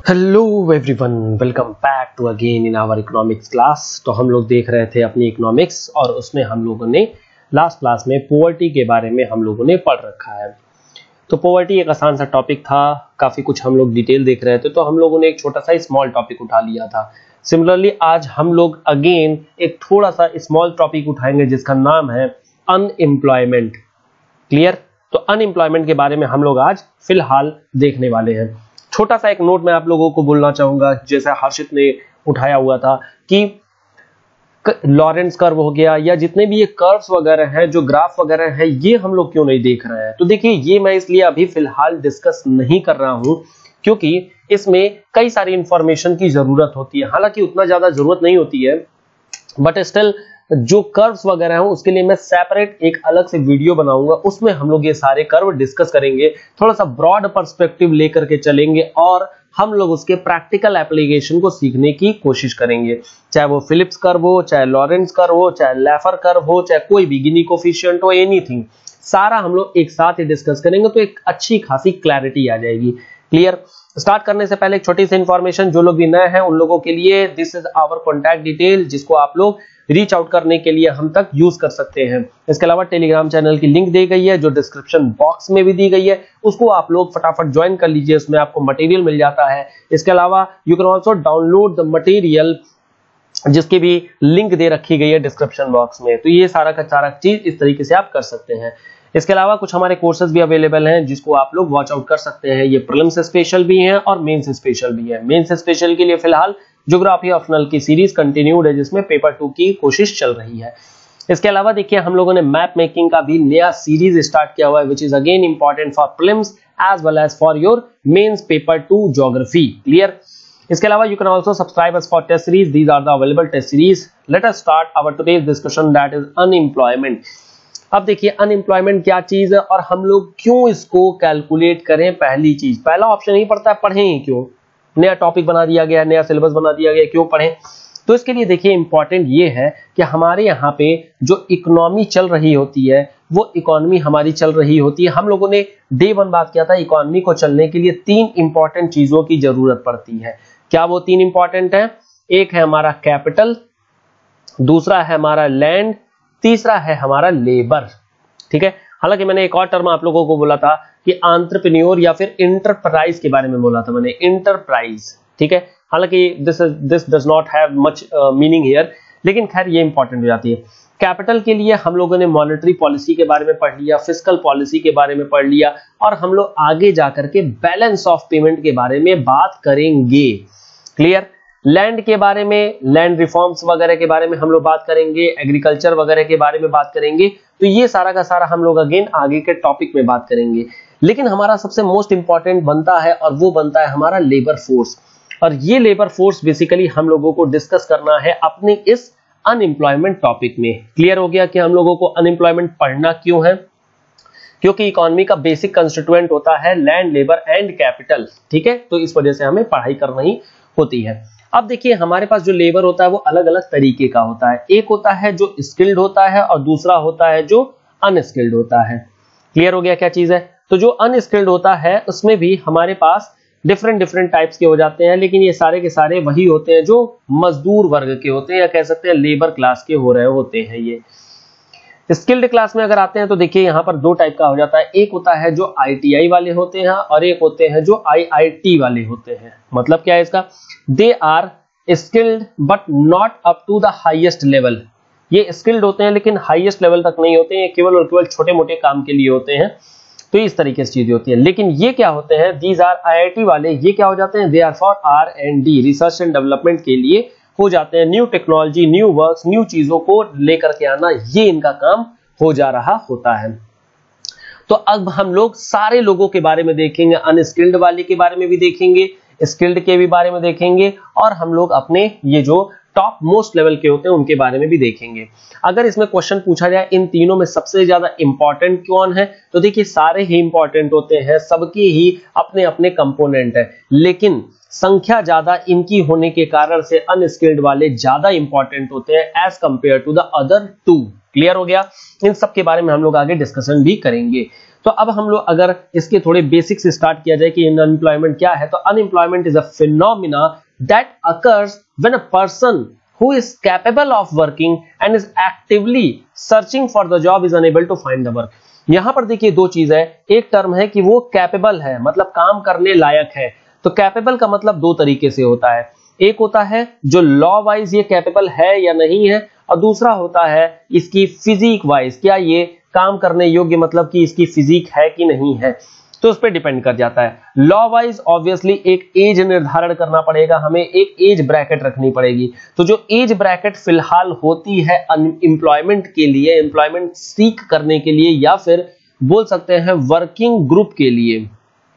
Hello everyone, welcome back to again in our economics class. तो हम लोग देख रहे थे अपनी इकोनॉमिक्स और उसमें हम लोगों ने लास्ट क्लास में पॉवर्टी के बारे में हम लोगों ने पढ़ रखा है। तो पॉवर्टी एक आसान सा टॉपिक था, काफी कुछ हम लोग डिटेल देख रहे थे, तो हम लोगों ने एक छोटा सा स्मॉल टॉपिक उठा लिया था। सिमिलरली आज हम लोग अगेन एक थोड़ा सा स्मॉल टॉपिक उठाएंगे जिसका नाम है अनएम्प्लॉयमेंट। क्लियर? तो अनएम्प्लॉयमेंट के बारे में हम लोग आज फिलहाल देखने वाले हैं। छोटा सा एक नोट मैं आप लोगों को बोलना चाहूंगा, जैसे हर्षित ने उठाया हुआ था कि लॉरेंस कर्व हो गया या जितने भी ये कर्व्स वगैरह हैं, जो ग्राफ वगैरह हैं, ये हम लोग क्यों नहीं देख रहे हैं। तो देखिए, ये मैं इसलिए अभी फिलहाल डिस्कस नहीं कर रहा हूं क्योंकि इसमें कई सारी इंफॉर्मेशन की जरूरत होती है। हालांकि उतना ज्यादा जरूरत नहीं होती है, बट स्टिल जो कर्व्स वगैरह हैं उसके लिए मैं सेपरेट एक अलग से वीडियो बनाऊंगा, उसमें हम लोग ये सारे कर्व डिस्कस करेंगे, थोड़ा सा ब्रॉड पर्सपेक्टिव लेकर के चलेंगे और हम लोग उसके प्रैक्टिकल एप्लीकेशन को सीखने की कोशिश करेंगे। चाहे वो फिलिप्स कर्व हो, चाहे लॉरेंस कर्व हो, चाहे लैफर कर्व हो, चाहे कोई भी गिनी कोफिशिएंट हो, एनीथिंग, सारा हम लोग एक साथ ही डिस्कस करेंगे तो एक अच्छी खासी क्लैरिटी आ जाएगी। क्लियर? स्टार्ट करने से पहले एक छोटी सी इंफॉर्मेशन, जो लोग भी नए हैं उन लोगों के लिए, this is our contact detail, जिसको आप लोग रीच आउट करने के लिए हम तक यूज कर सकते हैं। इसके अलावा टेलीग्राम चैनल की लिंक दी गई है जो डिस्क्रिप्शन बॉक्स में भी दी गई है, उसको आप लोग फटाफट ज्वाइन कर लीजिए, उसमें आपको मटेरियल मिल जाता है। इसके अलावा you can also download the material, जिसकी भी लिंक दे रखी गई है डिस्क्रिप्शन बॉक्स में। तो ये सारा का सारा चीज इस तरीके से आप कर सकते हैं। इसके अलावा कुछ हमारे कोर्सेज भी अवेलेबल हैं जिसको आप लोग वॉच आउट कर सकते हैं। ये प्रीलिम्स स्पेशल भी हैं और मेंस स्पेशल भी है। मेंस स्पेशल के लिए फिलहाल ज्योग्राफी ऑप्शनल की सीरीज कंटिन्यूड है, जिसमें पेपर 2 की कोशिश चल रही है। इसके अलावा देखिए, हम लोगों ने मैप मेकिंग का भी नया सीरीज स्टार्ट किया हुआ है, which is again important for prelims as well as for your mains paper 2 geography. Clear? इसके अलावा you can also subscribe us for test series, these are the available test series. Let us start our today's discussion, that is unemployment. अब देखिए, unemployment क्या चीज है और हम लोग क्यों इसको कैलकुलेट करें। पहली चीज, पहला ऑप्शन ही पड़ता है, पढ़ें ही क्यों। नया टॉपिक बना दिया गया, नया सिलेबस बना दिया गया, क्यों पढ़ें। तो इसके लिए देखिए, इंपॉर्टेंट ये है कि हमारे यहाँ पे जो इकोनॉमी चल रही होती है, वो इकोनॉमी हमारी चल रही होती है। हम लोगों ने डे 1 बात किया था, इकोनॉमी को चलने के लिए 3 इंपॉर्टेंट चीजों की जरूरत पड़ती है। क्या वो 3 इंपॉर्टेंट है? एक है हमारा कैपिटल, दूसरा है हमारा लैंड, तीसरा है हमारा लेबर। ठीक है? हालांकि मैंने एक और टर्म आप लोगों को बोला था कि एंटरप्रेन्योर या फिर इंटरप्राइज के बारे में बोला था मैंने, इंटरप्राइज। ठीक है? हालांकि this does not have much meaning here, लेकिन खैर ये इंपॉर्टेंट हो जाती है। कैपिटल के लिए हम लोगों ने मॉनेटरी पॉलिसी के बारे में पढ़ लिया, फिस्कल पॉलिसी के बारे में पढ़ लिया, और हम लोग आगे जाकर के बैलेंस ऑफ पेमेंट के बारे में बात करेंगे। क्लियर? लैंड के बारे में, लैंड रिफॉर्म्स वगैरह के बारे में हम लोग बात करेंगे, एग्रीकल्चर वगैरह के बारे में बात करेंगे। तो ये सारा का सारा हम लोग अगेन आगे के टॉपिक में बात करेंगे। लेकिन हमारा सबसे मोस्ट इंपॉर्टेंट बनता है, और वो बनता है हमारा लेबर फोर्स। और ये लेबर फोर्स बेसिकली हम लोगों को डिस्कस करना है अपने इस अनएम्प्लॉयमेंट टॉपिक में। क्लियर हो गया कि हम लोगों को अनएम्प्लॉयमेंट पढ़ना क्यों है? क्योंकि इकोनॉमी का बेसिक कंस्टिट्यूएंट होता है लैंड, लेबर एंड कैपिटल। ठीक है? तो इस वजह से हमें पढ़ाई करना ही होती है। अब देखिए, हमारे पास जो लेबर होता है वो अलग अलग तरीके का होता है। एक होता है जो स्किल्ड होता है और दूसरा होता है जो अनस्किल्ड होता है। क्लियर हो गया क्या चीज है? तो जो अनस्किल्ड होता है उसमें भी हमारे पास डिफरेंट टाइप्स के हो जाते हैं, लेकिन ये सारे के सारे वही होते हैं जो मजदूर वर्ग के होते हैं, या कह सकते हैं लेबर क्लास के हो रहे होते हैं। ये स्किल्ड क्लास में अगर आते हैं तो देखिए, यहाँ पर 2 टाइप का हो जाता है। एक होता है जो ITI वाले होते हैं और एक होते हैं जो IIT वाले होते हैं। मतलब क्या है इसका? They are skilled but not up to the highest level. ये स्किल्ड होते हैं लेकिन हाईएस्ट लेवल तक नहीं होते हैं, केवल और केवल छोटे मोटे काम के लिए होते हैं। तो इस तरीके से चीजें होती है। लेकिन ये क्या होते हैं? दीज आर IIT वाले, ये क्या हो जाते हैं? They are for R&D, research and development के लिए हो जाते हैं। New technology, new works, new चीजों को लेकर के आना, ये इनका काम हो जा रहा होता है। तो अब हम लोग सारे लोगों के बारे में देखेंगे, अनस्किल्ड वाले के बारे में भी देखेंगे, स्किल्ड के भी बारे में देखेंगे, और हम लोग अपने ये जो टॉप मोस्ट लेवल के होते हैं उनके बारे में भी देखेंगे। अगर इसमें क्वेश्चन पूछा जाए इन तीनों में सबसे ज्यादा इंपॉर्टेंट कौन है, तो देखिए सारे ही इंपॉर्टेंट होते हैं, सबकी ही अपने अपने कंपोनेंट है, लेकिन संख्या ज्यादा इनकी होने के कारण से अनस्किल्ड वाले ज्यादा इंपॉर्टेंट होते हैं as compare to the other 2। Clear हो गया? इन सब के बारे में हम लोग आगे डिस्कशन भी करेंगे। तो अब हम लोग अगर इसके थोड़े बेसिक से स्टार्ट किया जाए कि अनएम्प्लॉयमेंट क्या है, तो unemployment is a phenomena that occurs when a person who is capable of working and is actively searching for the job is unable to find the work। यहां पर देखिए दो चीज है, एक टर्म है कि वो कैपेबल है, मतलब काम करने लायक है। तो कैपेबल का मतलब दो तरीके से होता है, एक होता है जो लॉ वाइज ये कैपेबल है या नहीं है, और दूसरा होता है इसकी फिजिक वाइज, क्या ये काम करने योग्य, मतलब कि इसकी फिजिक है कि नहीं है। तो उस पर डिपेंड कर जाता है। लॉ वाइज ऑब्वियसली एक एज निर्धारण करना पड़ेगा, हमें एक एज ब्रैकेट रखनी पड़ेगी। तो जो एज ब्रैकेट फिलहाल होती है अनएम्प्लॉयमेंट के लिए, एम्प्लॉयमेंट सीक करने के लिए, या फिर बोल सकते हैं वर्किंग ग्रुप के लिए,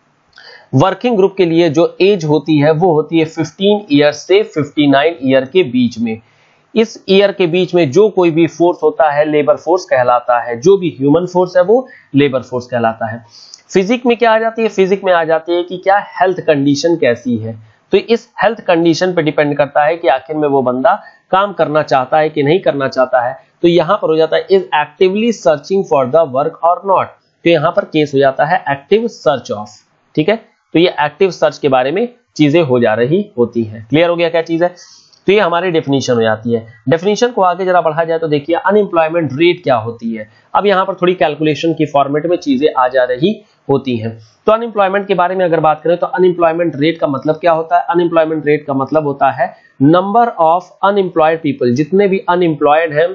वर्किंग ग्रुप के लिए जो एज होती है वो होती है 15 ईयर से 59 ईयर के बीच में। इस ईयर के बीच में जो कोई भी फोर्स होता है लेबर फोर्स कहलाता है, जो भी ह्यूमन फोर्स है वो लेबर फोर्स कहलाता है। फिजिक में क्या आ जाती है? फिजिक में आ जाती है कि क्या हेल्थ कंडीशन कैसी है। तो इस हेल्थ कंडीशन पे डिपेंड करता है कि आखिर में वो बंदा काम करना चाहता है कि नहीं करना चाहता है। तो यहां पर हो जाता है is actively searching for the work और नॉट। तो यहां पर केस हो जाता है एक्टिव सर्च ऑफ। ठीक है, तो ये एक्टिव सर्च के बारे में चीजें हो जा रही होती हैं। क्लियर हो गया क्या चीज है? तो ये हमारी डेफिनेशन हो जाती है। डेफिनेशन को आगे जरा बढ़ा जाए तो देखिए अनएम्प्लॉयमेंट रेट क्या होती है। अब यहां पर थोड़ी कैलकुलेशन की फॉर्मेट में चीजें आ जा रही होती हैं। तो अनएम्प्लॉयमेंट के बारे में अगर बात करें तो अनएम्प्लॉयमेंट रेट का मतलब क्या होता है? अनएम्प्लॉयमेंट रेट का मतलब होता है नंबर ऑफ अनएम्प्लॉयड पीपल, जितने भी अनएम्प्लॉयड हैं,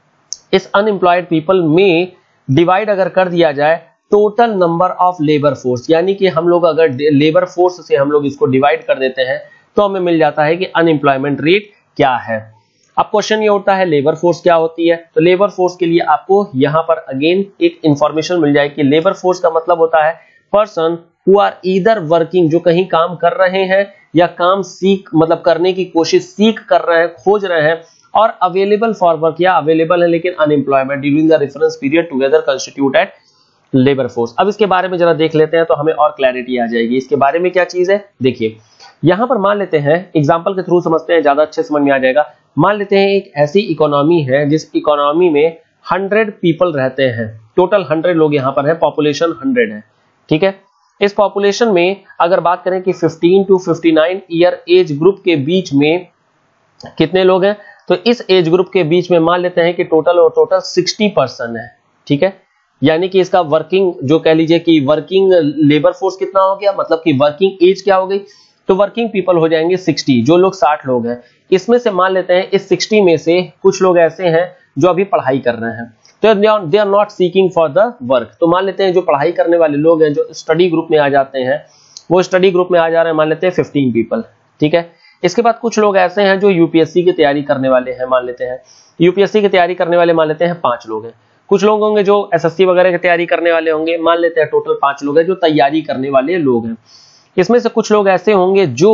इस अनएम्प्लॉयड पीपल में डिवाइड अगर कर दिया जाए total number of labour force, यानी कि हम लोग अगर लेबर फोर्स से हम लोग इसको डिवाइड कर देते हैं तो हमें मिल जाता है कि अनएम्प्लॉयमेंट रेट क्या है। अब क्वेश्चन ये उठता है लेबर फोर्स क्या होती है। तो लेबर फोर्स के लिए आपको यहां पर अगेन एक इंफॉर्मेशन मिल जाएगी। लेबर फोर्स का मतलब होता है person who are either working, जो कहीं काम कर रहे हैं या काम सीख मतलब करने की कोशिश सीख कर रहे हैं, खोज रहे हैं, और अवेलेबल फॉर वर्क या अवेलेबल है लेकिन unemployment during the reference period together constitute at labour force. अब इसके बारे में जरा देख लेते हैं तो हमें और क्लैरिटी आ जाएगी। इसके बारे में क्या चीज है देखिए, यहां पर मान लेते हैं एग्जांपल के थ्रू समझते हैं, ज्यादा अच्छे समझ में आ जाएगा। मान लेते हैं एक ऐसी इकोनॉमी है जिस इकोनॉमी में 100 पीपल रहते हैं, टोटल 100 लोग यहां पर है, पॉपुलेशन 100 है। ठीक है, इस पॉपुलेशन में अगर बात करें कि 15 टू 59 ईयर एज ग्रुप के बीच में कितने लोग हैं, तो इस एज ग्रुप के बीच में मान लेते हैं कि टोटल 60 पर्सन है। ठीक है, यानी कि इसका वर्किंग जो कह लीजिए कि वर्किंग लेबर फोर्स कितना हो गया, मतलब कि वर्किंग एज क्या हो गई, तो वर्किंग पीपल हो जाएंगे 60, जो लोग 60 लोग हैं। इसमें से मान लेते हैं इस 60 में से कुछ लोग ऐसे हैं जो अभी पढ़ाई कर रहे हैं, तो they are not seeking for the work. तो मान लेते हैं जो पढ़ाई करने वाले लोग हैं जो स्टडी ग्रुप में आ जाते हैं, वो स्टडी ग्रुप में आ जा रहे हैं, मान लेते हैं 15 पीपल। ठीक है, इसके बाद कुछ लोग ऐसे हैं जो यूपीएससी की तैयारी करने वाले हैं, मान लेते हैं यूपीएससी की तैयारी करने वाले मान लेते हैं 5 लोग हैं। कुछ लोग होंगे जो एसएससी वगैरह की तैयारी करने वाले होंगे, मान लेते हैं टोटल 5 लोग हैं जो तैयारी करने वाले लोग हैं। इसमें से कुछ लोग ऐसे होंगे जो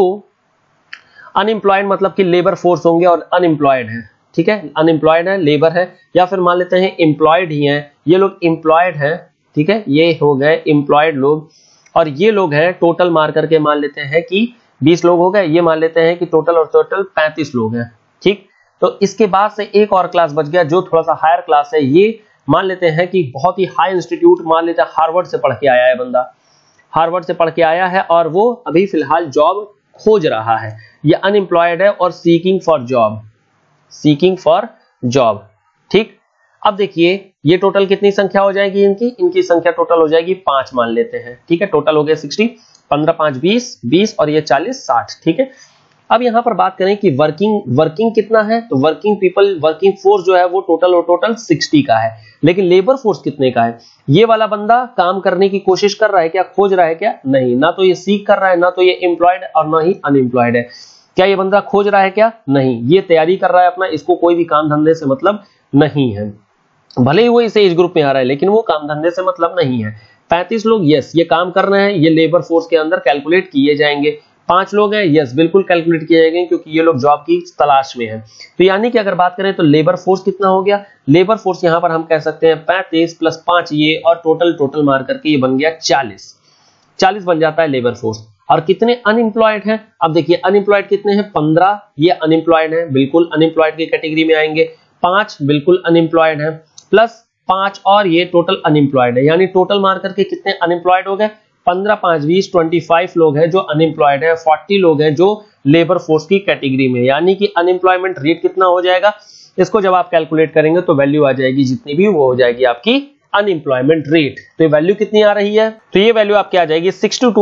अनएम्प्लॉयड मतलब कि लेबर फोर्स होंगे और अनएम्प्लॉयड है। ठीक है, अनएम्प्लॉयड है, लेबर है, या फिर मान लेते हैं एम्प्लॉयड ही हैं, ये लोग एम्प्लॉयड हैं। ठीक है, ये हो गए एम्प्लॉयड लोग, और ये लोग हैं टोटल मार करके मान लेते हैं कि 20 लोग हो गए, ये मान लेते हैं कि टोटल 35 लोग हैं। ठीक, तो इसके बाद से एक और क्लास बच गया जो थोड़ा सा हायर क्लास है, ये मान लेते हैं कि बहुत ही हाई इंस्टीट्यूट, मान लेते हैं हार्वर्ड से पढ़ के आया है बंदा, हार्वर्ड से पढ़ के आया है और वो अभी फिलहाल जॉब खोज रहा है, ये अनएम्प्लॉयड है और seeking for job, seeking for job. ठीक, अब देखिए ये टोटल कितनी संख्या हो जाएगी इनकी संख्या टोटल हो जाएगी 5 मान लेते हैं। ठीक है, टोटल हो गया 60, 15 5 20 और ये 40 60। ठीक है, अब यहां पर बात करें कि वर्किंग कितना है, तो वर्किंग पीपल, वर्किंग फोर्स जो है वो टोटल 60 का है, लेकिन लेबर फोर्स कितने का है? ये वाला बंदा काम करने की कोशिश कर रहा है क्या, खोज रहा है क्या? नहीं, ना तो ये सीख कर रहा है, ना तो ये एम्प्लॉयड और ना ही अनएम्प्लॉयड है। क्या ये बंदा खोज रहा है क्या? नहीं, ये तैयारी कर रहा है अपना, इसको कोई भी काम धंधे से मतलब नहीं है। भले ही वो इस एज ग्रुप में आ रहा है लेकिन वो काम धंधे से मतलब नहीं है। 35 लोग यस ये काम कर रहे हैं, ये लेबर फोर्स के अंदर कैलकुलेट किए जाएंगे। 5 लोग हैं यस बिल्कुल कैलकुलेट किए जाएंगे क्योंकि ये लोग जॉब की तलाश में हैं। तो यानी कि अगर बात करें तो लेबर फोर्स कितना हो गया, लेबर फोर्स यहां पर हम कह सकते हैं 35 + 5 ये, और टोटल मार करके ये बन गया 40 बन जाता है लेबर फोर्स। और कितने अनएम्प्लॉयड हैं? अब देखिए अनएम्प्लॉयड कितने हैं, 15 ये अनएम्प्लॉयड है, बिल्कुल अनएम्प्लॉयड की कैटेगरी में आएंगे। 5 बिल्कुल अनएम्प्लॉयड है, प्लस 5 और ये टोटल अनएम्प्लॉयड है, यानी टोटल मार करके कितने अनएम्प्लॉयड हो गए, 15 5 20 25 लोग हैं जो अनएम्प्लॉयड है, 40 लोग हैं जो लेबर फोर्स की कैटेगरी में, यानी कि अनएम्प्लॉयमेंट रेट कितना हो जाएगा, इसको जब आप कैलकुलेट करेंगे तो वैल्यू आ जाएगी जितनी भी, वो हो जाएगी आपकी अनएम्प्लॉयमेंट रेट। तो ये वैल्यू कितनी आ रही है, तो ये वैल्यू आपकी आ जाएगी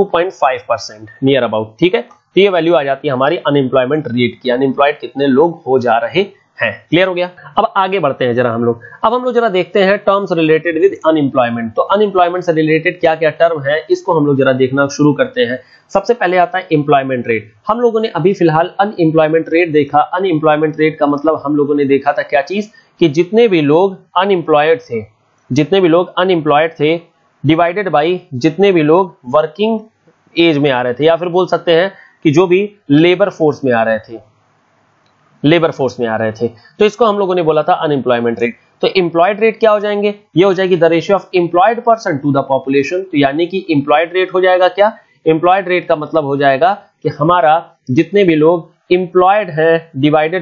62.5% नियर अबाउट, ठीक है। तो ये वैल्यू आ जाती है हमारी अनएम्प्लॉयमेंट रेट की, अनएम्प्लॉयड कितने लोग हो जा रहे हैं। क्लियर हो गया। अब आगे बढ़ते हैं जरा हम लोग, अब हम लोग जरा देखते हैं टर्म्स रिलेटेड विद अनएम्प्लॉयमेंट। तो अनएम्प्लॉयमेंट से रिलेटेड क्या क्या टर्म है, इसको हम लोग जरा देखना शुरू करते हैं। सबसे पहले आता है एम्प्लॉयमेंट रेट। हम लोगों ने अभी फिलहाल अनएम्प्लॉयमेंट रेट देखा। अनएम्प्लॉयमेंट रेट का मतलब हम लोगों ने देखा था क्या चीज, कि जितने भी लोग अनएम्प्लॉयड थे, जितने भी लोग अनएम्प्लॉयड थे डिवाइडेड बाई जितने भी लोग वर्किंग एज में आ रहे थे, या फिर बोल सकते हैं कि जो भी लेबर फोर्स में आ रहे थे, लेबर फोर्स में आ रहे थे, तो इसको हम लोगों ने बोला था अनएम्प्लॉयमेंट रेट। तो एम्प्लॉयड रेट क्या हो जाएंगे, ये हो जाएगी the ratio of employed person to the population. तो यानी कि एम्प्लॉयड रेट हो जाएगा क्या, एम्प्लॉयड रेट का मतलब हो जाएगा कि हमारा जितने भी लोग एम्प्लॉयड हैं डिवाइडेड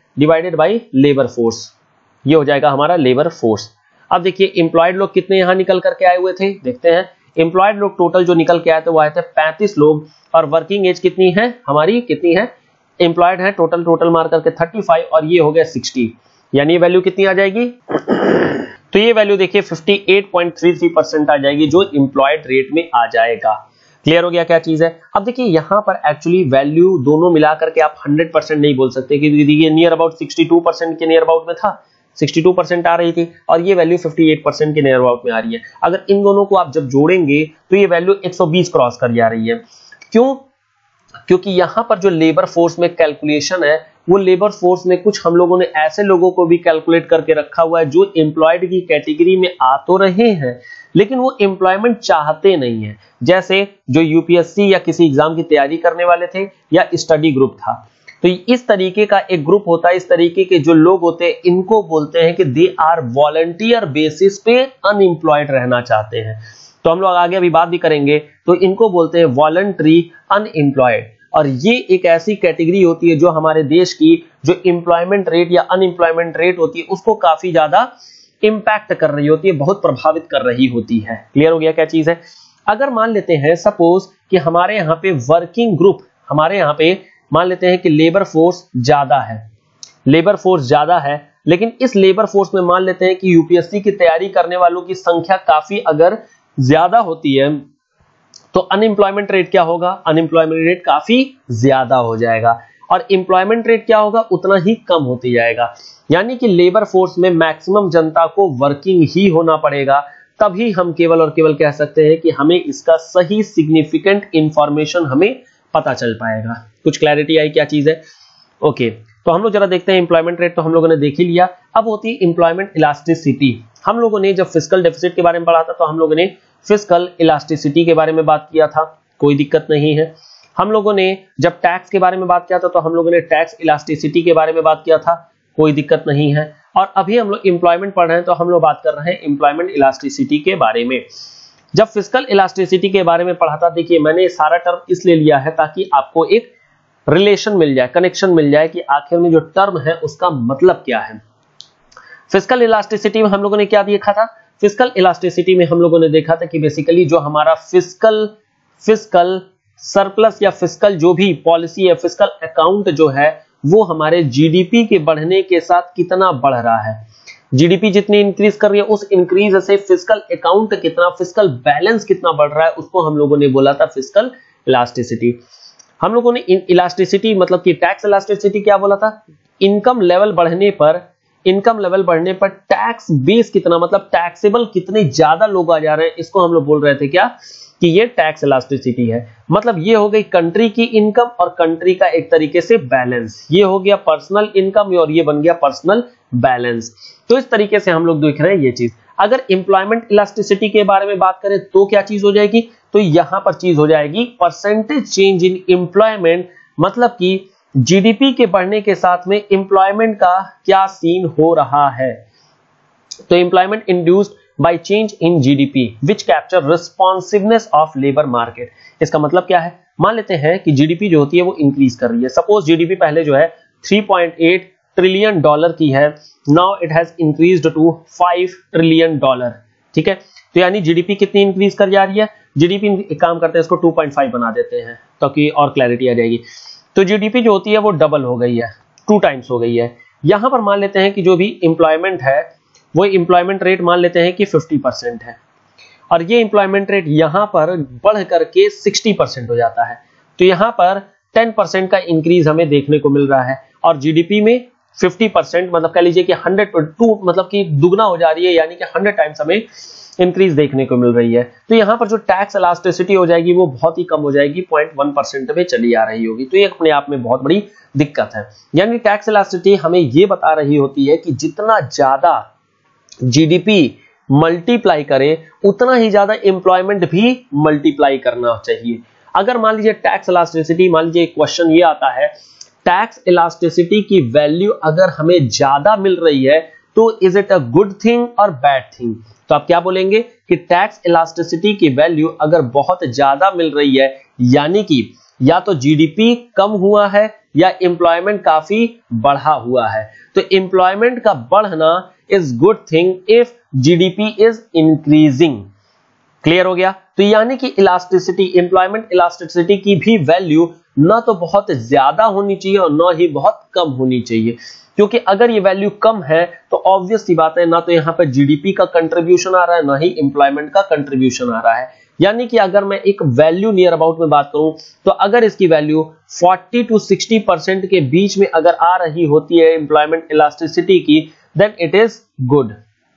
बाई लेबर फोर्स, ये हो जाएगा हमारा लेबर फोर्स। अब देखिए एम्प्लॉयड लोग कितने यहां निकल करके आए हुए थे, देखते हैं। एम्प्लॉयड लोग टोटल जो निकल के आए थे वो आए थे 35 लोग, और वर्किंग एज कितनी है हमारी, कितनी है, एम्प्लॉयड है टोटल मार करके 35, और ये हो गया 60, यानी ये वैल्यू कितनी आ जाएगी, तो ये वैल्यू देखिए 58.33% आ जाएगी, जो एम्प्लॉयड रेट में आ जाएगा। क्लियर हो गया क्या चीज है। अब देखिए यहां पर एक्चुअली वैल्यू दोनों मिला करके आप 100% नहीं बोल सकते, क्योंकि ये नियर अबाउट 62% के नियर अबाउट में था, 62% आ रही थी, और ये वैल्यू 58% के नियर अबाउट में आ रही है। अगर इन दोनों को आप जब जोड़ेंगे तो ये वैल्यू 120 क्रॉस कर जा रही है। क्यों, क्योंकि यहां पर जो लेबर फोर्स में कैलकुलेशन है, वो लेबर फोर्स में कुछ हम लोगों ने ऐसे लोगों को भी कैलकुलेट करके रखा हुआ है जो एम्प्लॉयड की कैटेगरी में आ तो रहे हैं, लेकिन वो एम्प्लॉयमेंट चाहते नहीं है। जैसे जो यूपीएससी या किसी एग्जाम की तैयारी करने वाले थे, या स्टडी ग्रुप था, तो इस तरीके का एक ग्रुप होता है, इस तरीके के जो लोग होते हैं, इनको बोलते हैं कि दे आर वॉलंटियर बेसिस पे अनएम्प्लॉयड रहना चाहते हैं। तो हम लोग आगे अभी बात भी करेंगे, तो इनको बोलते हैं वॉलंटरी अनएम्प्लॉयड। और ये एक ऐसी कैटेगरी होती है जो हमारे देश की जो एम्प्लॉयमेंट रेट या अनएम्प्लॉयमेंट रेट होती है उसको काफी ज्यादा इंपैक्ट कर रही होती है, बहुत प्रभावित कर रही होती है। क्लियर हो गया क्या चीज है। अगर मान लेते हैं सपोज कि हमारे यहाँ पे वर्किंग ग्रुप, हमारे यहाँ पे मान लेते हैं कि लेबर फोर्स ज्यादा है, लेबर फोर्स ज्यादा है, लेकिन इस लेबर फोर्स में मान लेते हैं कि यूपीएससी की तैयारी करने वालों की संख्या काफी अगर ज्यादा होती है, तो अनएम्प्लॉयमेंट रेट क्या होगा, अनएम्प्लॉयमेंट रेट काफी ज्यादा हो जाएगा, और एम्प्लॉयमेंट रेट क्या होगा, उतना ही कम होती जाएगा। यानी कि लेबर फोर्स में मैक्सिमम जनता को वर्किंग ही होना पड़ेगा, तभी हम केवल और केवल कह सकते हैं कि हमें इसका सही सिग्निफिकेंट इंफॉर्मेशन हमें पता चल पाएगा। कुछ क्लैरिटी आई क्या चीज है। ओके, तो हम लोग जरा देखते हैं एम्प्लॉयमेंट रेट तो हम लोगों ने देख ही लिया। अब होती है एम्प्लॉयमेंट इलास्टिसिटी। हम लोगों ने जब फिस्कल डेफिसिट के बारे में पढ़ा था, तो हम लोगों ने फिस्कल इलास्टिसिटी के बारे में बात किया था, कोई दिक्कत नहीं है। हम लोगों ने जब टैक्स के बारे में बात किया था, तो हम लोगों ने टैक्स इलास्टिसिटी के बारे में बात किया था, कोई दिक्कत नहीं है। और अभी हम लोग एम्प्लॉयमेंट पढ़ रहे हैं, तो हम लोग बात कर रहे हैं एम्प्लॉयमेंट इलास्टिसिटी के बारे में। जब फिस्कल इलास्टिसिटी के बारे में पढ़ा था, देखिए मैंने सारा टर्म इसलिए लिया है ताकि आपको एक रिलेशन मिल जाए, कनेक्शन मिल जाए कि आखिर में जो टर्म है उसका मतलब क्या है। फिस्कल इलास्टिसिटी में हम लोगों ने क्या देखा था, फिस्कल इलास्टिसिटी में हम लोगों ने देखा था कि बेसिकली जो हमारा फिस्कल सरप्लस या फिस्कल जो भी पॉलिसी है, फिस्कल अकाउंट जो है, वो हमारे जीडीपी के बढ़ने के साथ कितना बढ़ रहा है। जीडीपी जितनी इंक्रीज कर रही है, उस इंक्रीज से फिस्कल अकाउंट कितना, फिस्कल बैलेंस कितना बढ़ रहा है, उसको हम लोगों ने बोला था फिस्कल इलास्टिसिटी। हम लोगों ने इलास्टिसिटी मतलब कि टैक्स इलास्टिसिटी क्या बोला था, इनकम लेवल बढ़ने पर टैक्स बेस कितना, मतलब टैक्सेबल कितने ज्यादा लोग आ जा रहे हैं, इसको हम लोग बोल रहे थे क्या, कि ये टैक्स इलास्टिसिटी है। मतलब ये हो गई कंट्री की इनकम और कंट्री का एक तरीके से बैलेंस, ये हो गया पर्सनल इनकम और ये बन गया पर्सनल बैलेंस। तो इस तरीके से हम लोग देख रहे हैं ये चीज। अगर एम्प्लॉयमेंट इलास्टिसिटी के बारे में बात करें तो क्या चीज हो जाएगी, तो यहां पर चीज हो जाएगी परसेंटेज चेंज इन एम्प्लॉयमेंट, मतलब कि जीडीपी के बढ़ने के साथ में एम्प्लॉयमेंट का क्या सीन हो रहा है। तो employment induced by change in GDP which capture responsiveness of labour market. इसका मतलब क्या है, मान लेते हैं कि जीडीपी जो होती है वो इंक्रीज कर रही है। सपोज जीडीपी पहले जो है 3.8 ट्रिलियन डॉलर की है, now it has increased to 5 trillion dollar. ठीक है, तो यानी जीडीपी कितनी इंक्रीज कर जा रही है, जीडीपी एक काम करते हैं इसको 2.5 बना देते हैं ताकि और क्लैरिटी आ जाएगी। तो जीडीपी जो होती है वो डबल हो गई है, 2 टाइम्स हो गई है। यहां पर मान लेते हैं कि जो भी एम्प्लॉयमेंट है वो एम्प्लॉयमेंट रेट मान लेते हैं कि 50% है, और ये एम्प्लॉयमेंट रेट यहां पर बढ़ करके 60% हो जाता है। तो यहां पर 10% का इंक्रीज हमें देखने को मिल रहा है, और जीडीपी में 50% मतलब कह लीजिए कि 102 मतलब कि दुगना हो जा रही है, यानी कि 100 टाइम्स हमें इंक्रीज देखने को मिल रही है। तो यहां पर जो टैक्स इलास्टिसिटी हो जाएगी वो बहुत ही कम हो जाएगी, 0.1% में चली आ रही होगी। तो ये अपने आप में बहुत बड़ी दिक्कत है। यानी टैक्स इलास्टिसिटी हमें ये बता रही होती है कि जितना ज्यादा जीडीपी मल्टीप्लाई करे उतना ही ज्यादा एम्प्लॉयमेंट भी मल्टीप्लाई करना चाहिए। अगर मान लीजिए टैक्स इलास्टिसिटी, मान लीजिए क्वेश्चन ये आता है टैक्स इलास्टिसिटी की वैल्यू अगर हमें ज्यादा मिल रही है तो is it a good thing और बैड थिंग? तो आप क्या बोलेंगे कि टैक्स इलास्टिसिटी की वैल्यू अगर बहुत ज्यादा मिल रही है यानी कि या तो जीडीपी कम हुआ है या एम्प्लॉयमेंट काफी बढ़ा हुआ है। तो एम्प्लॉयमेंट का बढ़ना is good thing if GDP is increasing. Clear हो गया? तो यानी कि इलास्टिसिटी, एम्प्लॉयमेंट इलास्टिसिटी की भी वैल्यू ना तो बहुत ज्यादा होनी चाहिए और ना ही बहुत कम होनी चाहिए, क्योंकि अगर ये वैल्यू कम है तो ऑब्वियस सी बात है ना तो यहां पर जीडीपी का कंट्रीब्यूशन आ रहा है ना ही एम्प्लॉयमेंट का कंट्रीब्यूशन आ रहा है। यानी कि अगर मैं एक वैल्यू नियर अबाउट में बात करूं तो अगर इसकी वैल्यू 40 to 60% के बीच में अगर आ रही होती है एम्प्लॉयमेंट इलास्टिसिटी की, देन इट इज गुड।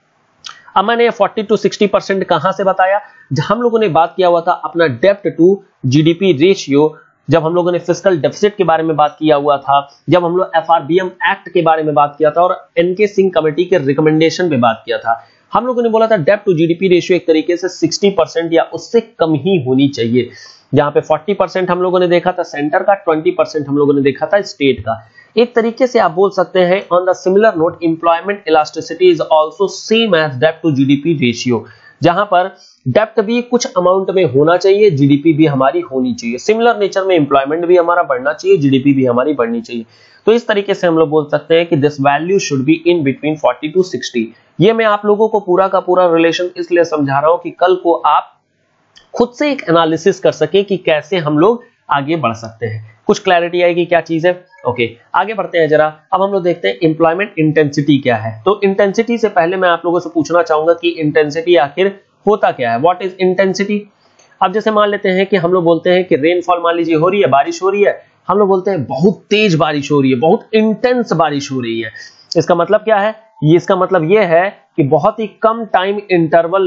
अब मैंने 40 to 60% कहां से बताया? हम लोगों ने बात किया हुआ था अपना डेब्ट टू जीडीपी रेशियो, जब हम लोगों ने फिस्कल डेफिसिट के बारे में बात किया हुआ था, जब हम लोग एफआरबीएम एक्ट के बारे में बात किया था और एनके सिंह कमेटी के रिकमेंडेशन पे बात किया था। हम लोगों ने बोला था डेब्ट टू जीडीपी रेशियो एक तरीके से 60% या उससे कम ही होनी चाहिए। जहां पे 40% हम लोगों ने देखा था सेंटर का, 20% हम लोगों ने देखा था स्टेट का। एक तरीके से आप बोल सकते हैं on the similar note employment elasticity is also same as डेब्ट टू जीडीपी रेशियो, जहां पर डेब्ट भी कुछ अमाउंट में होना चाहिए, जीडीपी भी हमारी होनी चाहिए। सिमिलर नेचर में एम्प्लॉयमेंट भी हमारा बढ़ना चाहिए, जीडीपी भी हमारी बढ़नी चाहिए। तो इस तरीके से हम लोग बोल सकते हैं कि this value should be in between 40 to 60। ये मैं आप लोगों को पूरा का पूरा रिलेशन इसलिए समझा रहा हूं कि कल को आप खुद से एक एनालिसिस कर सके कि कैसे हम लोग आगे बढ़ सकते हैं। कुछ क्लैरिटी आएगी क्या चीज है? ओके, आगे बढ़ते हैं जरा। अब हम लोग देखते हैं एम्प्लॉयमेंट इंटेंसिटी क्या है। तो इंटेंसिटी से पहले मैं आप लोगों से पूछना चाहूंगा कि इंटेंसिटी आखिर होता क्या है, व्हाट इज इंटेंसिटी? अब जैसे मान लेते हैं कि हम लोग बोलते हैं कि रेनफॉल मान लीजिए हो रही है, बारिश हो रही है, हम लोग बोलते हैं बहुत तेज बारिश हो रही है, बहुत इंटेंस बारिश हो रही है। इसका मतलब क्या है? इसका मतलब यह है कि बहुत ही कम टाइम इंटरवल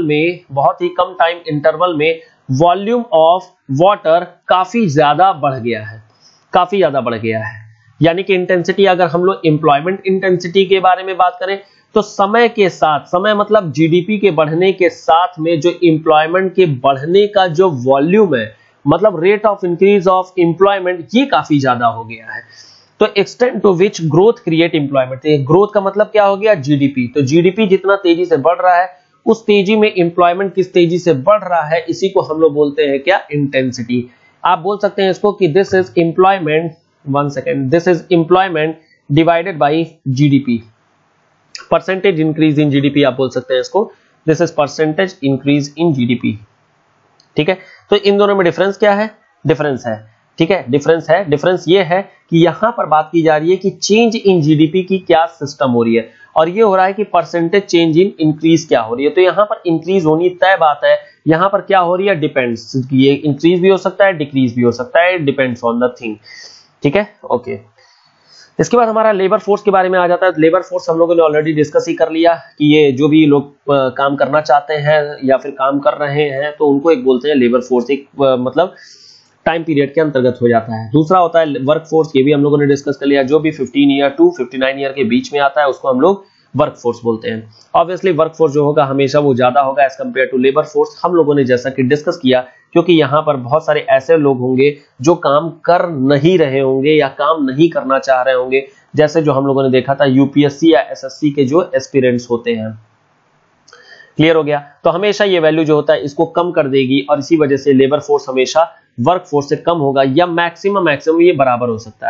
में वॉल्यूम ऑफ वाटर काफी ज्यादा बढ़ गया है, यानी कि इंटेंसिटी अगर हम लोग एम्प्लॉयमेंट इंटेंसिटी के बारे में बात करें तो समय के साथ, समय मतलब जीडीपी के बढ़ने के साथ में जो एम्प्लॉयमेंट के बढ़ने का जो वॉल्यूम है, मतलब rate of increase of employment, ये काफी ज्यादा हो गया है। तो extent to which growth create employment, growth का मतलब क्या हो गया? जीडीपी। तो जीडीपी जितना तेजी से बढ़ रहा है उस तेजी में एम्प्लॉयमेंट किस तेजी से बढ़ रहा है, इसी को हम लोग बोलते हैं क्या? इंटेंसिटी। आप बोल सकते हैं इसको कि this is employment, this is employment divided by GDP, percentage increase in GDP आप बोल सकते हैं इसको, this is percentage increase in GDP. ठीक है, तो इन दोनों में डिफरेंस क्या है? डिफरेंस है, ठीक है, डिफरेंस ये है कि यहां पर बात की जा रही है कि चेंज इन जीडीपी की क्या सिस्टम हो रही है, और ये हो रहा है कि परसेंटेज चेंज इन इंक्रीज क्या हो रही है। तो यहां पर इंक्रीज होनी तय बात है, यहां पर क्या हो रही है? डिपेंड्स, ये इंक्रीज भी हो सकता है, डिक्रीज भी हो सकता है, डिपेंड्स ऑन द थिंग। ठीक है, ओके। इसके बाद हमारा लेबर फोर्स के बारे में आ जाता है। लेबर फोर्स हम लोगों ने ऑलरेडी डिस्कस ही कर लिया कि ये जो भी लोग काम करना चाहते हैं या फिर काम कर रहे हैं तो उनको एक बोलते हैं लेबर फोर्स, एक मतलब टाइम पीरियड के अंतर्गत हो जाता है। दूसरा होता है वर्क फोर्स, ये भी हम लोगों ने डिस्कस कर लिया, जो भी 15 ईयर टू 59 ईयर के बीच में आता है उसको हम लोग वर्क फोर्स बोलते हैं। ऑब्वियसली वर्क फोर्स जो होगा हमेशा वो ज्यादा होगा as compare to labour force, हम लोगों ने जैसा कि डिस्कस किया, क्योंकि यहाँ पर बहुत सारे ऐसे लोग होंगे जो काम कर नहीं रहे होंगे या काम नहीं करना चाह रहे होंगे, जैसे जो हम लोगों ने देखा था यूपीएससी या एसएससी के जो एस्पिरेंट्स होते हैं। क्लियर हो गया? तो हमेशा ये वैल्यू जो होता है इसको कम कर देगी और इसी वजह से लेबर फोर्स हमेशा वर्क फोर्स से कम होगा या मैक्सिमम ये बराबर हो सकता है।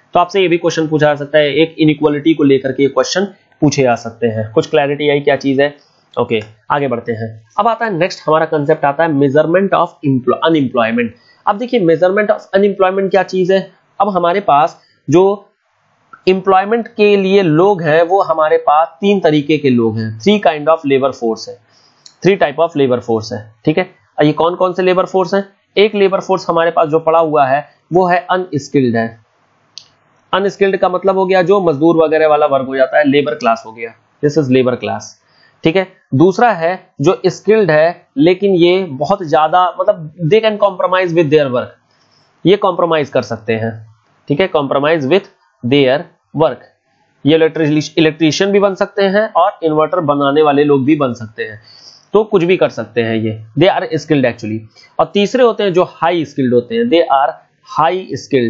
तो आपसे ये भी क्वेश्चन पूछा जा सकता है, एक इनइक्वालिटी को लेकर के क्वेश्चन पूछे जा सकते हैं। कुछ क्लैरिटी आई क्या चीज है? ओके, आगे बढ़ते हैं। अब आता है नेक्स्ट हमारा कंसेप्ट आता है मेजरमेंट ऑफ अनएम्प्लॉयमेंट। अब देखिए मेजरमेंट ऑफ अनएम्प्लॉयमेंट क्या चीज है। अब हमारे पास जो एम्प्लॉयमेंट के लिए लोग हैं वो हमारे पास तीन तरीके के लोग हैं, three kind of labour force है, three type of labour force है, ठीक है। ये कौन कौन से लेबर फोर्स हैं? एक लेबर फोर्स हमारे पास जो पड़ा हुआ है वो है अनस्किल्ड है। अनस्किल्ड का मतलब हो गया जो मजदूर वगैरह वाला वर्ग हो जाता है, लेबर क्लास हो गया, दिस इज लेबर क्लास, ठीक है। दूसरा है जो स्किल्ड है लेकिन ये बहुत ज्यादा मतलब they can compromise with their work, ये कॉम्प्रोमाइज कर सकते हैं, ठीक है, कॉम्प्रोमाइज विथ देयर वर्क। ये इलेक्ट्रीशियन भी बन सकते हैं और इन्वर्टर बनाने वाले लोग भी बन सकते हैं, तो कुछ भी कर सकते हैं, ये दे आर स्किल्ड एक्चुअली। और तीसरे होते हैं जो हाई स्किल्ड होते हैं, दे आर हाई स्किल्ड,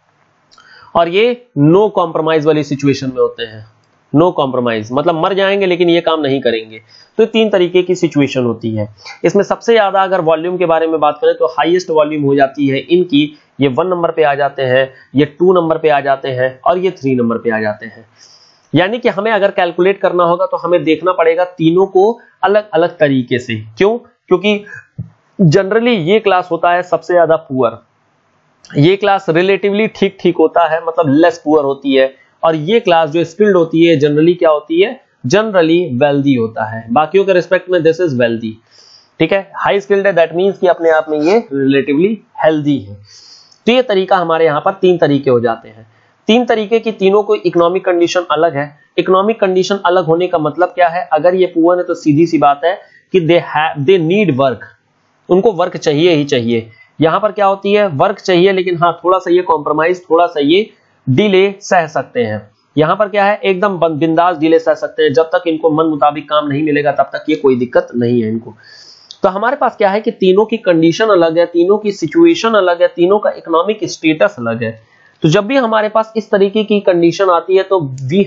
और ये नो कॉम्प्रोमाइज वाली सिचुएशन में होते हैं। नो कॉम्प्रोमाइज मतलब मर जाएंगे लेकिन ये काम नहीं करेंगे। तो तीन तरीके की सिचुएशन होती है। इसमें सबसे ज्यादा अगर वॉल्यूम के बारे में बात करें तो हाईएस्ट वॉल्यूम हो जाती है इनकी, ये 1 नंबर पे आ जाते हैं, ये 2 नंबर पे आ जाते हैं और ये 3 नंबर पे आ जाते हैं। यानी कि हमें अगर कैलकुलेट करना होगा तो हमें देखना पड़ेगा तीनों को अलग अलग तरीके से। क्यों? क्योंकि जनरली ये क्लास होता है सबसे ज्यादा पुअर, ये क्लास रिलेटिवली ठीक ठीक होता है, मतलब लेस पुअर होती है, और ये क्लास जो स्किल्ड होती है जनरली क्या होती है, जनरली वेल्दी होता है। बाकियों के रिस्पेक्ट में दिस इज वेल्दी, ठीक है। हाई स्किल्ड है दैट मींस कि अपने आप में ये रिलेटिवली हेल्दी है। तो ये तरीका हमारे यहाँ पर तीन तरीके हो जाते हैं। तीन तरीके की तीनों को इकोनॉमिक कंडीशन अलग है। इकोनॉमिक कंडीशन अलग होने का मतलब क्या है, अगर ये पुअर है तो सीधी सी बात है कि दे नीड वर्क, उनको वर्क चाहिए ही चाहिए। यहां पर क्या होती है, वर्क चाहिए लेकिन हाँ थोड़ा सा ये कॉम्प्रोमाइज, थोड़ा सा ये डिले सह सकते हैं। यहां पर क्या है, एकदम बिंदास डिले सह सकते हैं, जब तक इनको मन मुताबिक काम नहीं मिलेगा तब तक ये कोई दिक्कत नहीं है इनको। तो हमारे पास क्या है कि तीनों की कंडीशन अलग है, तीनों की सिचुएशन अलग है, तीनों का इकोनॉमिक स्टेटस अलग है। तो जब भी हमारे पास इस तरीके की कंडीशन आती है तो we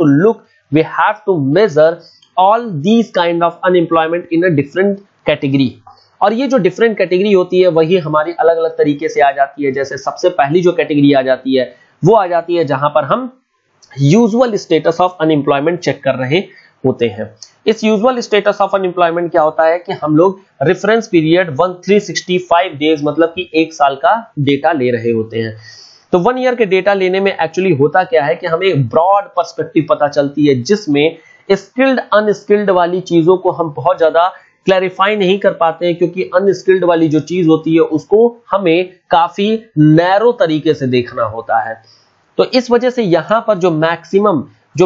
have to measure all these kind of unemployment in a different category. और ये जो डिफरेंट कैटेगरी होती है वही हमारी अलग अलग तरीके से आ जाती है। जैसे सबसे पहली जो कैटेगरी आ जाती है वो आ जाती है जहां पर हम usual status of unemployment check कर रहे होते हैं। इस यूजुअल स्टेटस ऑफ अनएम्प्लॉयमेंट क्या होता है कि हम लोग रेफरेंस पीरियड 365 डेज मतलब कि एक साल का डेटा ले रहे होते हैं। तो 1 ईयर के डेटा लेने में एक्चुअली होता क्या है कि हमें ब्रॉड पर्सपेक्टिव पता चलती है, जिसमें स्किल्ड अनस्किल्ड वाली चीजों को हम बहुत ज्यादा क्लैरिफाई नहीं कर पाते हैं, क्योंकि अनस्किल्ड वाली जो चीज होती है उसको हमें काफी नैरो तरीके से देखना होता है। तो इस वजह से यहां पर जो मैक्सिमम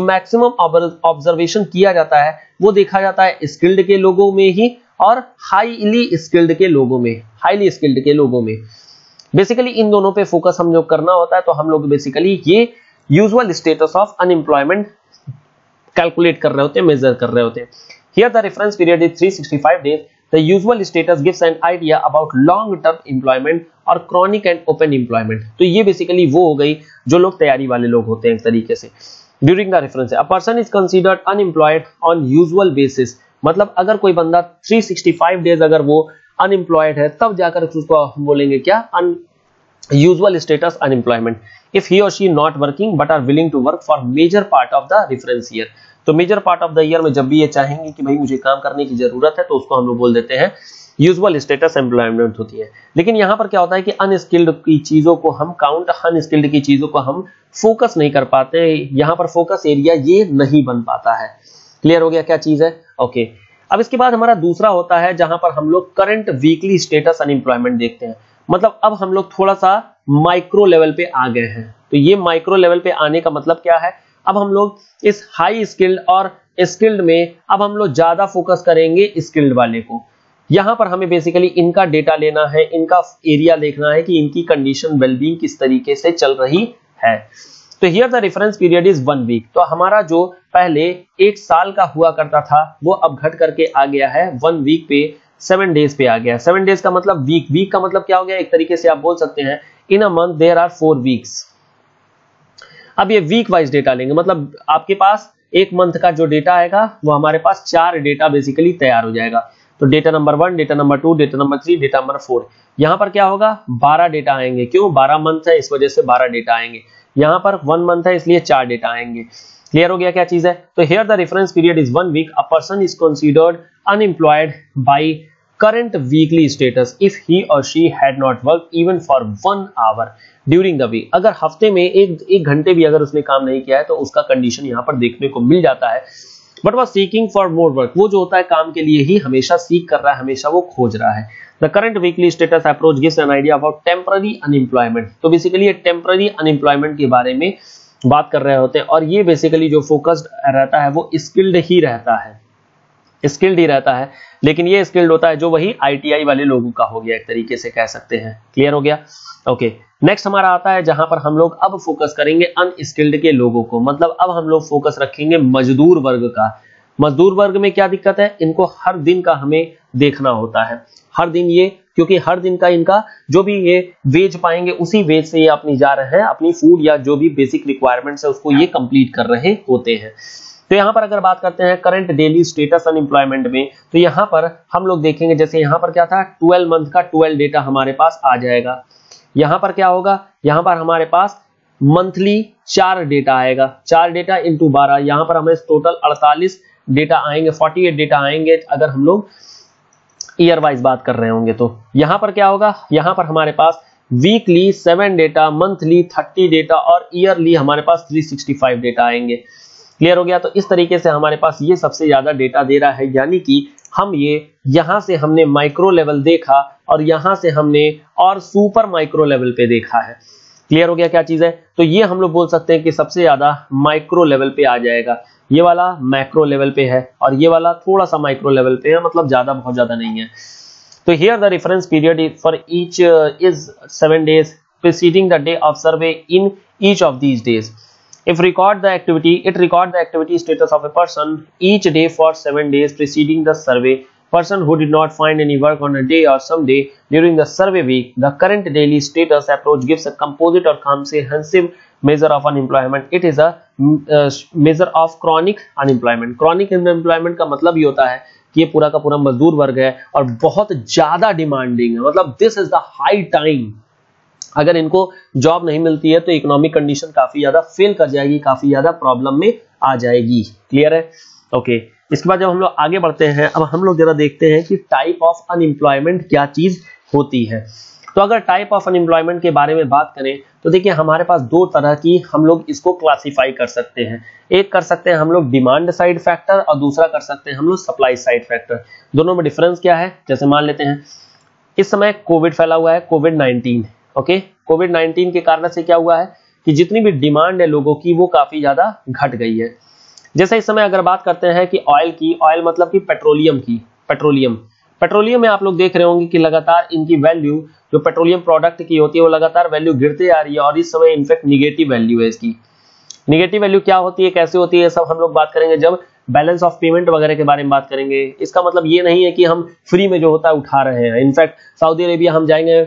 ऑब्जर्वेशन किया जाता है वो देखा जाता है स्किल्ड के लोगों में ही और हाईली स्किल्ड के लोगों में, बेसिकली इन दोनों पे फोकस हम लोग करना होता है। तो हम लोग बेसिकली ये usual status of unemployment calculate कर रहे होते हैं, मेजर कर रहे होते हैं। Here the reference period is 365 days. The usual status gives an idea about long-term employment और chronic and open employment. तो ये बेसिकली वो हो गई जो लोग तैयारी वाले लोग होते हैं एक तरीके से। During the reference, a person is considered unemployed on usual basis. मतलब अगर कोई बंदा 365 डेज अगर वो अनएम्प्लॉयड है तब जाकर उसको हम बोलेंगे क्या, usual status unemployment. If he or she not working but are willing to work for major part of the reference year. तो major part of the year में जब भी ये चाहेंगे कि भाई मुझे काम करने की जरूरत है तो उसको हम लोग बोल देते हैं यूजुअल स्टेटस एम्प्लॉयमेंट होती है। लेकिन यहाँ पर क्या होता है कि अनस्किल्ड की चीजों को हम अनस्किल्ड की चीजों को हम फोकस नहीं कर पाते, यहाँ पर फोकस एरिया ये नहीं बन पाता है। क्लियर हो गया क्या चीज है? ओके। अब इसके बाद हमारा दूसरा होता है जहां पर हम लोग करंट वीकली स्टेटस अनएम्प्लॉयमेंट देखते हैं। मतलब अब हम लोग थोड़ा सा माइक्रो लेवल पे आ गए हैं। तो ये माइक्रो लेवल पे आने का मतलब क्या है, अब हम लोग इस हाई स्किल्ड और स्किल्ड में अब हम लोग ज्यादा फोकस करेंगे स्किल्ड वाले को। यहां पर हमें बेसिकली इनका डेटा लेना है, इनका एरिया देखना है कि इनकी कंडीशन वेलबींग किस तरीके से चल रही है। तो here the reference period is 1 week. तो हमारा जो पहले 1 साल का हुआ करता था वो अब घट करके आ गया है 1 वीक पे, 7 डेज पे आ गया। 7 डेज का मतलब वीक का मतलब क्या हो गया, एक तरीके से आप बोल सकते हैं in a month there are 4 weeks. अब ये वीक वाइज डेटा लेंगे, मतलब आपके पास एक मंथ का जो डेटा आएगा वो हमारे पास 4 डेटा बेसिकली तैयार हो जाएगा। तो data number 1, data number 2, data number 3, data number 4। यहां पर क्या होगा, 12 डेटा आएंगे। क्यों? 12 मंथ है इस वजह से 12 डेटा आएंगे। यहाँ पर 1 मंथ है इसलिए 4 डेटा आएंगे। क्लियर हो गया क्या चीज है? तो here the reference period is 1 week, a person is considered unemployed by current weekly status if he और she had not work even for 1 hour during the week. अगर हफ्ते में एक घंटे भी अगर उसने काम नहीं किया है तो उसका कंडीशन यहाँ पर देखने को मिल जाता है। But was seeking for more work, वो जो होता है काम के लिए ही हमेशा सीख कर रहा है, हमेशा वो खोज रहा है। The current weekly status approach gives an idea about temporary unemployment. तो बेसिकली ये टेम्पररी अनएम्प्लॉयमेंट के बारे में बात कर रहे होते हैं और ये बेसिकली जो फोकस्ड रहता है वो स्किल्ड ही रहता है, स्किल्ड ही रहता है, लेकिन ये स्किल्ड होता है जो वही आईटीआई वाले लोगों का हो गया, एक तरीके से कह सकते हैं। क्लियर हो गया? ओके, नेक्स्ट हमारा आता है जहां पर हम लोग अब फोकस करेंगे अनस्किल्ड के लोगों को, मतलब अब हम लोग फोकस रखेंगे मजदूर वर्ग का। मजदूर वर्ग में क्या दिक्कत है? इनको हर दिन का हमें देखना होता है, हर दिन ये, क्योंकि हर दिन का इनका जो भी ये वेज पाएंगे उसी वेज से ये अपनी जा रहे हैं, अपनी फूड या जो भी बेसिक रिक्वायरमेंट्स है उसको ये कंप्लीट कर रहे होते हैं। तो यहाँ पर अगर बात करते हैं करंट डेली स्टेटस अनएम्प्लॉयमेंट में, तो यहाँ पर हम लोग देखेंगे जैसे यहाँ पर क्या था 12 मंथ का 12 डेटा हमारे पास आ जाएगा। यहाँ पर क्या होगा, यहाँ पर हमारे पास मंथली 4 डेटा आएगा, 4 डेटा इंटू 12, यहाँ पर हमें टोटल 48 डेटा आएंगे, 48 डेटा आएंगे अगर हम लोग ईयर वाइज बात कर रहे होंगे। तो यहाँ पर क्या होगा, यहाँ पर हमारे पास वीकली 7 डेटा, मंथली 30 डेटा और ईयरली हमारे पास 365 डेटा आएंगे। क्लियर हो गया? तो इस तरीके से हमारे पास ये सबसे ज्यादा डेटा दे रहा है, यानी कि हम ये यहां से हमने माइक्रो लेवल देखा और यहां से हमने और सुपर माइक्रो लेवल पे देखा है। क्लियर हो गया क्या चीज है? तो ये हम लोग बोल सकते हैं कि सबसे ज्यादा माइक्रो लेवल पे आ जाएगा, ये वाला मैक्रो लेवल पे है और ये वाला थोड़ा सा माइक्रो लेवल पे है, मतलब ज्यादा बहुत ज्यादा नहीं है। तो here the reference period for each is 7 days preceding the day of survey in each of these days. If it record the activity status of a person each day for 7 days preceding the survey. Person who did not find any work on a day or some day during the survey week. The current daily status approach gives a composite or comprehensive measure of unemployment. It is a measure of chronic unemployment. Chronic unemployment का मतलब ये होता है कि ये पूरा का पूरा मजदूर वर्ग है और बहुत ज्यादा डिमांडिंग है, मतलब this is the high time. अगर इनको जॉब नहीं मिलती है तो इकोनॉमिक कंडीशन काफी ज्यादा फेल कर जाएगी, काफी ज्यादा प्रॉब्लम में आ जाएगी। क्लियर है? ओके, इसके बाद जब हम लोग आगे बढ़ते हैं, अब हम लोग जरा देखते हैं कि टाइप ऑफ अनएम्प्लॉयमेंट क्या चीज होती है। तो अगर टाइप ऑफ अनएम्प्लॉयमेंट के बारे में बात करें तो देखिए हमारे पास 2 तरह की हम लोग इसको क्लासिफाई कर सकते हैं। एक कर सकते हैं हम लोग डिमांड साइड फैक्टर और दूसरा कर सकते हैं हम लोग सप्लाई साइड फैक्टर। दोनों में डिफरेंस क्या है? जैसे मान लेते हैं इस समय कोविड फैला हुआ है, कोविड-19। ओके, कोविड-19 के कारण से क्या हुआ है कि जितनी भी डिमांड है लोगों की वो काफी ज्यादा घट गई है। जैसे इस समय अगर बात करते हैं कि ऑयल की, ऑयल मतलब कि पेट्रोलियम की, पेट्रोलियम में आप लोग देख रहे होंगे कि लगातार इनकी वैल्यू जो पेट्रोलियम प्रोडक्ट की होती है वो लगातार वैल्यू गिरते आ रही है और इस समय इनफैक्ट निगेटिव वैल्यू है इसकी। निगेटिव वैल्यू क्या होती है, कैसे होती है, सब हम लोग बात करेंगे जब बैलेंस ऑफ पेमेंट वगैरह के बारे में बात करेंगे। इसका मतलब ये नहीं है कि हम फ्री में जो होता है उठा रहे हैं। इनफैक्ट सऊदी अरेबिया हम जाएंगे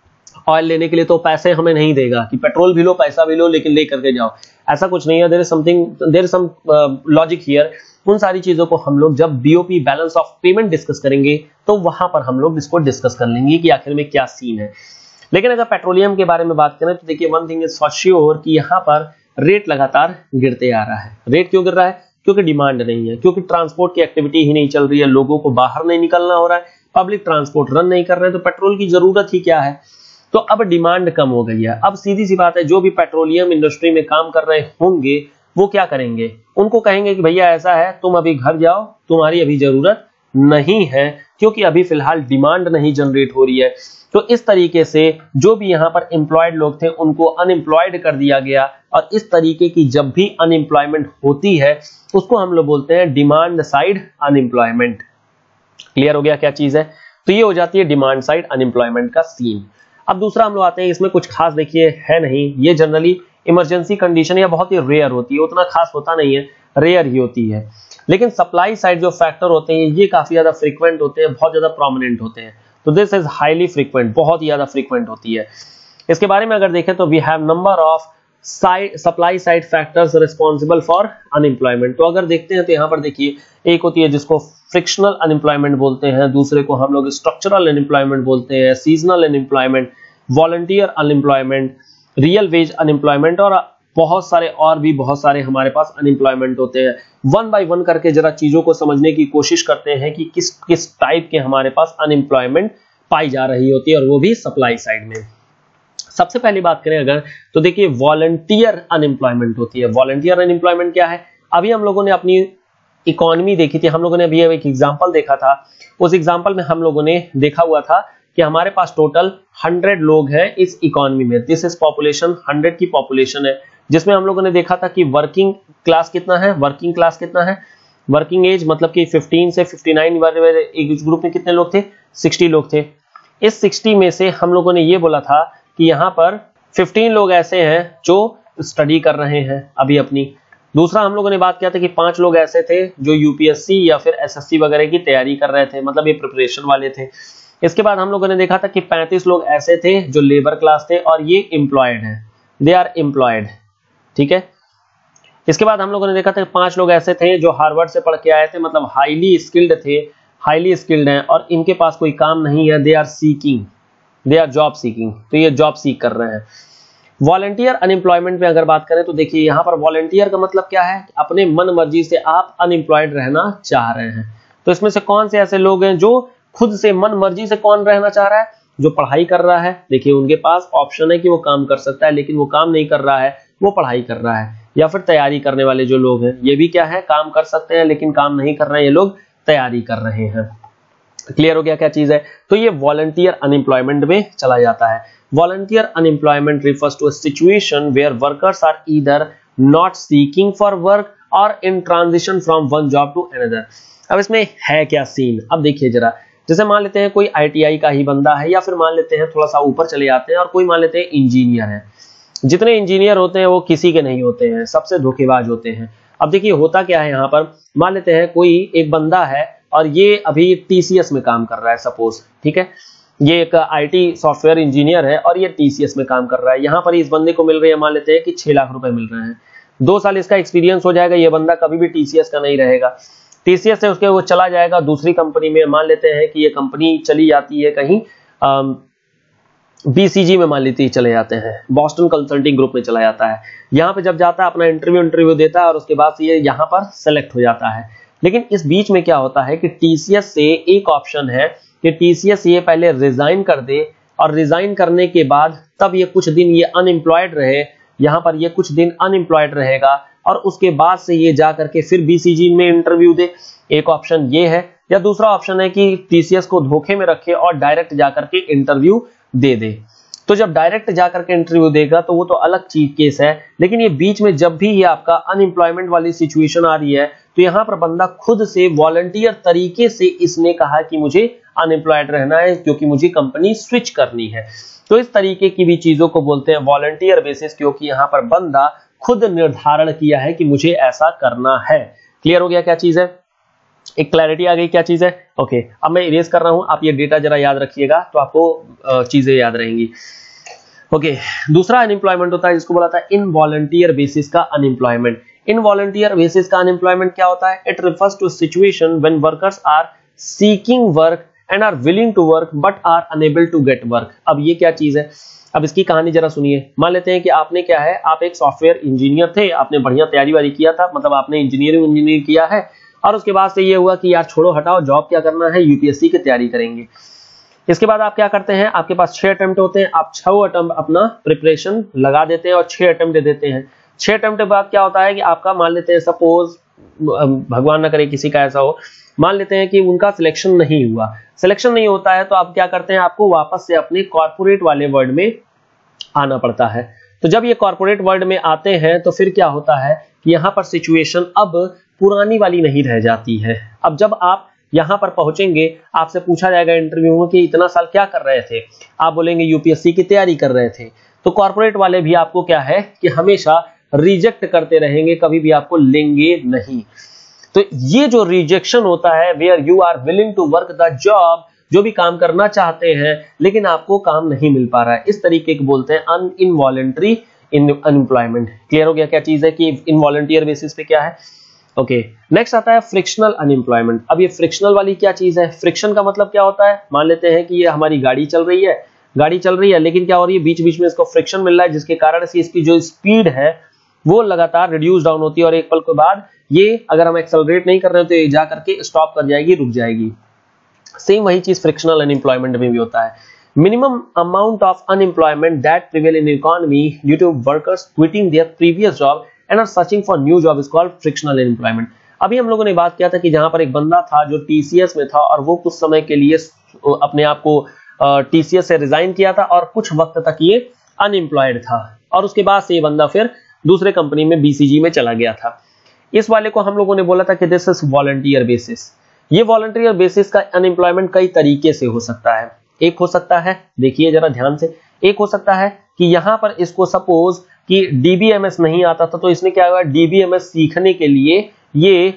ऑयल लेने के लिए तो पैसे हमें नहीं देगा कि पेट्रोल भी लो पैसा भी लो लेकिन ले करके जाओ, ऐसा कुछ नहीं है। There is some logic here. उन सारी चीजों को हम लोग जब BOP balance of payment discuss करेंगे तो वहां पर हम लोग इसको डिस्कस कर लेंगे कि आखिर में क्या सीन है। लेकिन अगर पेट्रोलियम के बारे में बात करें तो देखिए one thing is for sure कि यहाँ पर रेट लगातार गिरते आ रहा है। रेट क्यों गिर रहा है? क्योंकि डिमांड नहीं है, क्योंकि ट्रांसपोर्ट की एक्टिविटी ही नहीं चल रही है, लोगों को बाहर नहीं निकलना हो रहा है, पब्लिक ट्रांसपोर्ट रन नहीं कर रहे हैं, तो पेट्रोल की जरूरत ही क्या है। तो अब डिमांड कम हो गई है। अब सीधी सी बात है, जो भी पेट्रोलियम इंडस्ट्री में काम कर रहे होंगे वो क्या करेंगे, उनको कहेंगे कि भैया ऐसा है तुम अभी घर जाओ, तुम्हारी अभी जरूरत नहीं है, क्योंकि अभी फिलहाल डिमांड नहीं जनरेट हो रही है। तो इस तरीके से जो भी यहाँ पर एम्प्लॉयड लोग थे उनको अनएम्प्लॉयड कर दिया गया, और इस तरीके की जब भी अनएम्प्लॉयमेंट होती है उसको हम लोग बोलते हैं डिमांड साइड अनएम्प्लॉयमेंट। क्लियर हो गया क्या चीज है? तो ये हो जाती है डिमांड साइड अनएम्प्लॉयमेंट का सीन। अब दूसरा हम लोग आते हैं, इसमें कुछ खास देखिए है नहीं, ये जनरली इमरजेंसी कंडीशन या बहुत ही रेयर होती है, उतना खास होता नहीं है, रेयर ही होती है। लेकिन सप्लाई साइड जो फैक्टर होते हैं ये काफी ज्यादा फ्रीक्वेंट होते हैं, बहुत ज्यादा प्रोमिनेंट होते हैं। तो दिस इज हाईली फ्रीक्वेंट, बहुत ही ज्यादा फ्रीक्वेंट होती है। इसके बारे में अगर देखें तो we have number of supply side factors responsible for unemployment. तो अगर देखते हैं तो यहाँ पर देखिए एक होती है जिसको फ्रिक्शनल अनएम्प्लॉयमेंट बोलते हैं, दूसरे को हम लोग स्ट्रक्चरल अनएम्प्लॉयमेंट बोलते हैं, seasonal unemployment, volunteer unemployment, real wage unemployment और बहुत सारे हमारे पास अनएम्प्लॉयमेंट होते हैं। वन बाय वन करके जरा चीजों को समझने की कोशिश करते हैं कि किस किस टाइप के हमारे पास अनएम्प्लॉयमेंट पाई जा रही होती है, और वो भी सप्लाई साइड में। सबसे पहली बात करें अगर, तो देखिए वॉलंटियर अनएम्प्लॉयमेंट होती है। वॉलंटियर अनएम्प्लॉयमेंट क्या है? अभी हम लोगों ने अपनी इकोनॉमी देखी थी, हम लोगों ने अभी एक एग्जांपल देखा था। उस एग्जांपल में हम लोगों ने देखा हुआ था कि हमारे पास टोटल 100 लोग हैं इस इकोनॉमी में। दिस इज पॉपुलेशन, 100 की पॉपुलेशन है, जिसमें हम लोगों ने देखा था कि वर्किंग क्लास कितना है, वर्किंग एज मतलब कि 15 से 59 वाले एज ग्रुप में कितने लोग थे? 60 लोग थे। इस 60 में से हम लोगों ने ये बोला था कि यहाँ पर 15 लोग ऐसे हैं जो स्टडी कर रहे हैं अभी अपनी। दूसरा हम लोगों ने बात किया था कि 5 लोग ऐसे थे जो यूपीएससी या फिर एसएससी वगैरह की तैयारी कर रहे थे, मतलब ये प्रिपरेशन वाले थे। इसके बाद हम लोगों ने देखा था कि 35 लोग ऐसे थे जो लेबर क्लास थे और ये एम्प्लॉयड हैं, दे आर एम्प्लॉयड, ठीक है। इसके बाद हम लोगों ने देखा था कि 5 लोग ऐसे थे जो हार्वर्ड से पढ़ के आए थे, मतलब हाईली स्किल्ड हैं और इनके पास कोई काम नहीं है, दे आर जॉब सीकिंग, तो ये जॉब सीक कर रहे हैं। वॉलंटियर अनएम्प्लॉयमेंट में अगर बात करें तो देखिए यहाँ पर वॉलंटियर का मतलब क्या है? अपने मन मर्जी से आप अनएम्प्लॉयड रहना चाह रहे हैं। तो इसमें से कौन से ऐसे लोग हैं जो खुद से मन मर्जी से कौन रहना चाह रहा है? जो पढ़ाई कर रहा है। देखिए उनके पास ऑप्शन है कि वो काम कर सकता है, लेकिन वो काम नहीं कर रहा है, वो पढ़ाई कर रहा है। या फिर तैयारी करने वाले जो लोग हैं, ये भी क्या है? काम कर सकते हैं लेकिन काम नहीं कर रहे हैं, ये लोग तैयारी कर रहे हैं। क्लियर हो गया क्या चीज है? तो ये वॉलंटियर अनएम्प्लॉयमेंट में चला जाता है। Volunteer unemployment refers to a situation where workers are either not seeking for work or in transition from one job to another। अब इसमें है क्या सीन? अब देखिए जरा, जैसे मान लेते हैं कोई आईटीआई का ही बंदा है, या फिर मान लेते हैं थोड़ा सा ऊपर चले जाते हैं और कोई मान लेते हैं इंजीनियर है। जितने इंजीनियर होते हैं वो किसी के नहीं होते हैं, सबसे धोखेबाज होते हैं। अब देखिए होता क्या है यहाँ पर, मान लेते हैं कोई एक बंदा है और ये अभी टीसीएस में काम कर रहा है, सपोज, ठीक है। ये एक आईटी सॉफ्टवेयर इंजीनियर है और ये टीसीएस में काम कर रहा है। यहाँ पर इस बंदे को मिल रही है, मान लेते हैं कि 6 लाख रुपए मिल रहे हैं। 2 साल इसका एक्सपीरियंस हो जाएगा, ये बंदा कभी भी टीसीएस का नहीं रहेगा। टीसीएस से उसके वो चला जाएगा दूसरी कंपनी में। मान लेते हैं कि ये कंपनी चली जाती है कहीं बीसीजी में, मान लेते ही चले जाते हैं, बॉस्टन कंसल्टिंग ग्रुप में चला जाता है। यहाँ पे जब जाता है अपना इंटरव्यू देता है और उसके बाद ये यहाँ पर सेलेक्ट हो जाता है। लेकिन इस बीच में क्या होता है कि टीसीएस से एक ऑप्शन है कि टीसीएस ये पहले रिजाइन कर दे, और रिजाइन करने के बाद तब ये कुछ दिन ये अनएम्प्लॉयड रहे, यहाँ पर ये कुछ दिन अनएम्प्लॉयड रहेगा और उसके बाद से ये जा करके फिर बीसीजी में इंटरव्यू दे। एक ऑप्शन ये है, या दूसरा ऑप्शन है कि टीसीएस को धोखे में रखे और डायरेक्ट जा करके इंटरव्यू दे दे। तो जब डायरेक्ट जाकर के इंटरव्यू देगा तो वो तो अलग चीज केस है, लेकिन ये बीच में जब भी ये आपका अनएम्प्लॉयमेंट वाली सिचुएशन आ रही है तो यहाँ पर बंदा खुद से वॉलंटियर तरीके से इसने कहा कि मुझे अनएम्प्लॉयड रहना है क्योंकि मुझे कंपनी स्विच करनी है। तो इस तरीके की भी चीजों को बोलते हैं वॉलंटियर बेसिस, क्योंकि यहाँ पर बंदा खुद निर्धारण किया है कि मुझे ऐसा करना है। क्लियर हो गया क्या चीज है? एक क्लैरिटी आ गई क्या चीज है? ओके, अब मैं इरेज कर रहा हूं, आप ये डेटा जरा याद रखिएगा तो आपको चीजें याद रहेंगी। ओके, दूसरा अनएम्प्लॉयमेंट होता है जिसको बोला था इनवॉलंटियर बेसिस का अनएम्प्लॉयमेंट। इनवॉलंटियर बेसिस का अनएम्प्लॉयमेंट क्या होता है? It refers to situation when workers are seeking work and are willing to work but are unable to get work. अब ये क्या चीज है? अब इसकी कहानी जरा सुनिए। मान लेते हैं कि आपने क्या है, आप एक सॉफ्टवेयर इंजीनियर थे, आपने बढ़िया तैयारी वारी किया था, मतलब आपने इंजीनियर किया है, और उसके बाद से ये हुआ कि यार छोड़ो हटाओ, जॉब क्या करना है, यूपीएससी की तैयारी करेंगे। इसके बाद आप क्या करते हैं, आपके पास 6 अटेम्प्ट होते हैं, आप 6 अटेम्प्ट अपना प्रिपरेशन लगा देते हैं और 6 अटेम्प्ट दे देते हैं। 6 अटेम्प्ट के बाद क्या होता है कि आपका मान लेते हैं, सपोज भगवान ना करे किसी का ऐसा हो, मान लेते हैं कि उनका सिलेक्शन नहीं हुआ, सिलेक्शन नहीं होता है तो आप क्या करते हैं, आपको वापस से अपने कॉर्पोरेट वाले वर्ल्ड में आना पड़ता है। तो जब ये कॉर्पोरेट वर्ल्ड में आते हैं तो फिर क्या होता है कि यहाँ पर सिचुएशन अब पुरानी वाली नहीं रह जाती है। अब जब आप यहाँ पर पहुंचेंगे, आपसे पूछा जाएगा इंटरव्यू में कि इतना साल क्या कर रहे थे, आप बोलेंगे यूपीएससी की तैयारी कर रहे थे। तो कॉर्पोरेट वाले भी आपको क्या है कि हमेशा रिजेक्ट करते रहेंगे, कभी भी आपको लेंगे नहीं। तो ये जो रिजेक्शन होता है, where you are willing to work the job, जो भी काम करना चाहते हैं लेकिन आपको काम नहीं मिल पा रहा है, इस तरीके को बोलते हैं इनवॉलंटरी अनएम्प्लॉयमेंट। क्लियर हो गया क्या चीज है कि इनवॉलंटियर बेसिस पे क्या है? ओके, नेक्स्ट आता है फ्रिक्शनल अनएम्प्लॉयमेंट। अब ये फ्रिक्शनल वाली क्या चीज है? फ्रिक्शन का मतलब क्या होता है? मान लेते हैं कि ये हमारी गाड़ी चल रही है, गाड़ी चल रही है, लेकिन क्या हो रही है, बीच बीच में इसको फ्रिक्शन मिल रहा है, जिसके कारण से इसकी जो स्पीड है वो लगातार रिड्यूस डाउन होती है और एक पल के बाद ये अगर हम एक्सेलरेट नहीं कर रहे हो तो ये जा करके स्टॉप कर जाएगी, रुक जाएगी। सेम वही चीज फ्रिक्शनल अनएम्प्लॉयमेंट में भी होता है। Minimum amount of unemployment that prevail in economy due to workers quitting their previous job and are searching for new job is called frictional unemployment. अभी हम लोगों ने बात किया था कि जहां पर एक बंदा था जो टीसीएस में था और वो कुछ समय के लिए अपने आप को टीसीएस से रिजाइन किया था और कुछ वक्त तक ये अनएम्प्लॉयड था और उसके बाद से ये बंदा फिर दूसरे कंपनी में बीसीजी में चला गया था। इस वाले को हम लोगों ने बोला था कि दिस इज वॉलंटियर बेसिस। ये वॉलंटियर बेसिस का अनएम्प्लॉयमेंट कई तरीके से हो सकता है। एक हो सकता है, देखिए जरा ध्यान से, एक हो सकता है कि यहां पर इसको सपोज कि डीबीएमएस नहीं आता था तो इसने क्या हुआ, डीबीएमएस सीखने के लिए ये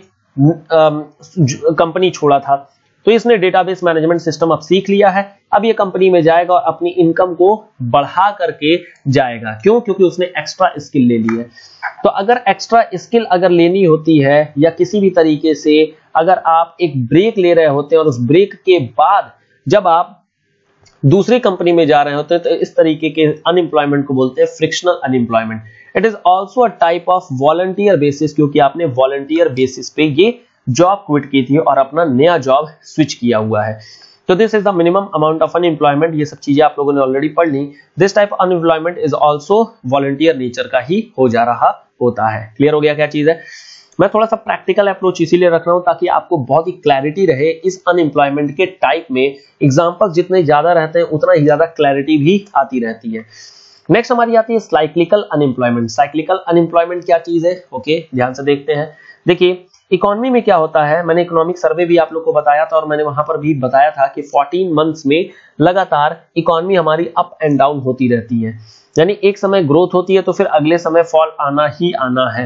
कंपनी छोड़ा था, तो इसने डेटाबेस मैनेजमेंट सिस्टम अब सीख लिया है। अब ये कंपनी में जाएगा और अपनी इनकम को बढ़ा करके जाएगा। क्यों? क्योंकि उसने एक्स्ट्रा स्किल ले ली है। तो अगर एक्स्ट्रा स्किल अगर लेनी होती है या किसी भी तरीके से अगर आप एक ब्रेक ले रहे होते हैं और उस ब्रेक के बाद जब आप दूसरी कंपनी में जा रहे होते हैं तो इस तरीके के अनएम्प्लॉयमेंट को बोलते हैं frictional unemployment. It is also a type of volunteer basis, क्योंकि आपने वॉलंटियर बेसिस पे ये जॉब क्विट की थी और अपना नया जॉब स्विच किया हुआ है। तो this is the minimum amount of unemployment. ये सब चीजें आप लोगों ने ऑलरेडी पढ़ ली। This type of unemployment is also volunteer nature का ही हो जा रहा होता है। क्लियर हो गया क्या चीज है? मैं थोड़ा सा प्रैक्टिकल अप्रोच इसीलिए रख रहा हूं ताकि आपको बहुत ही क्लैरिटी रहे इस अनएम्प्लॉयमेंट के टाइप में। एग्जांपल्स जितने ज्यादा रहते हैं उतना ही ज्यादा क्लैरिटी भी आती रहती है। नेक्स्ट हमारी आती है साइक्लिकल अनएम्प्लॉयमेंट। साइक्लिकल अनएम्प्लॉयमेंट क्या चीज है? ओके, ध्यान से देखते हैं। देखिए इकोनॉमी में क्या होता है, मैंने इकोनॉमिक सर्वे भी आप लोग को बताया था और मैंने वहां पर भी बताया था कि 14 मंथ्स में लगातार इकोनॉमी हमारी अप एंड डाउन होती रहती है। यानी एक समय ग्रोथ होती है तो फिर अगले समय फॉल आना ही आना है।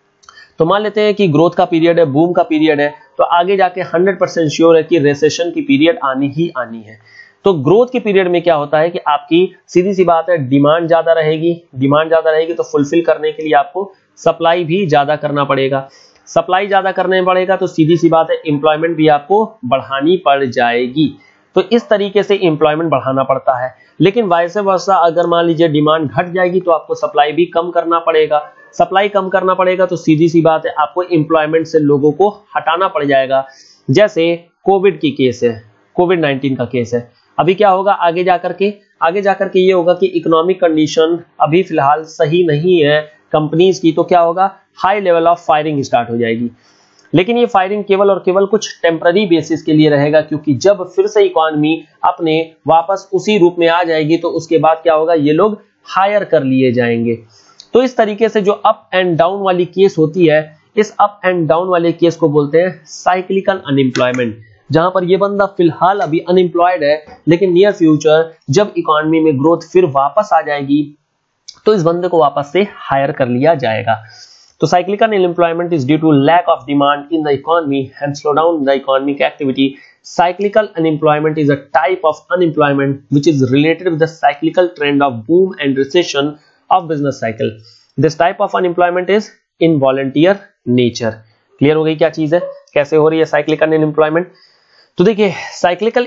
तो मान लेते हैं कि ग्रोथ का पीरियड है, बूम का पीरियड है, तो आगे जाके 100% श्योर है कि रिसेशन की पीरियड आनी ही आनी है। तो ग्रोथ के पीरियड में क्या होता है कि आपकी सीधी सी बात है डिमांड ज्यादा रहेगी। डिमांड ज्यादा रहेगी तो फुलफिल करने के लिए आपको सप्लाई भी ज्यादा करना पड़ेगा। सप्लाई ज्यादा करने पड़ेगा तो सीधी सी बात है एम्प्लॉयमेंट भी आपको बढ़ानी पड़ जाएगी। तो इस तरीके से एम्प्लॉयमेंट बढ़ाना पड़ता है। लेकिन वाइस वर्सा अगर मान लीजिए डिमांड घट जाएगी तो आपको सप्लाई भी कम करना पड़ेगा। सप्लाई कम करना पड़ेगा तो सीधी सी बात है आपको एम्प्लॉयमेंट से लोगों को हटाना पड़ जाएगा। जैसे कोविड की केस है, कोविड-19 का केस है। अभी क्या होगा आगे जाकर के ये होगा कि इकोनॉमिक कंडीशन अभी फिलहाल सही नहीं है कंपनीज की, तो क्या होगा, high level of firing start हो जाएगी। लेकिन ये फायरिंग केवल और केवल कुछ टेम्पररी बेसिस के लिए रहेगा, क्योंकि जब फिर से इकोनॉमी अपने वापस उसी रूप में आ जाएगी तो उसके बाद क्या होगा, ये लोग हायर कर लिए जाएंगे। तो इस तरीके से जो अप एंड डाउन वाली केस होती है, इस अप एंड डाउन वाले केस को बोलते हैं साइक्लिकल अनएम्प्लॉयमेंट, जहां पर ये बंदा फिलहाल अभी अनएम्प्लॉयड है, लेकिन नियर फ्यूचर जब इकोनॉमी में ग्रोथ फिर वापस आ जाएगी तो इस बंदे को वापस से हायर कर लिया जाएगा। तो cyclical unemployment is due to lack of demand in the economy and slow down the economic activity. Cyclical unemployment is a type of unemployment which is related with the cyclical trend of boom and recession of business cycle. This type of unemployment is involunteer nature. Clear हो गई क्या चीज है, कैसे हो रही है cyclical unemployment? तो देखिए साइक्लिकल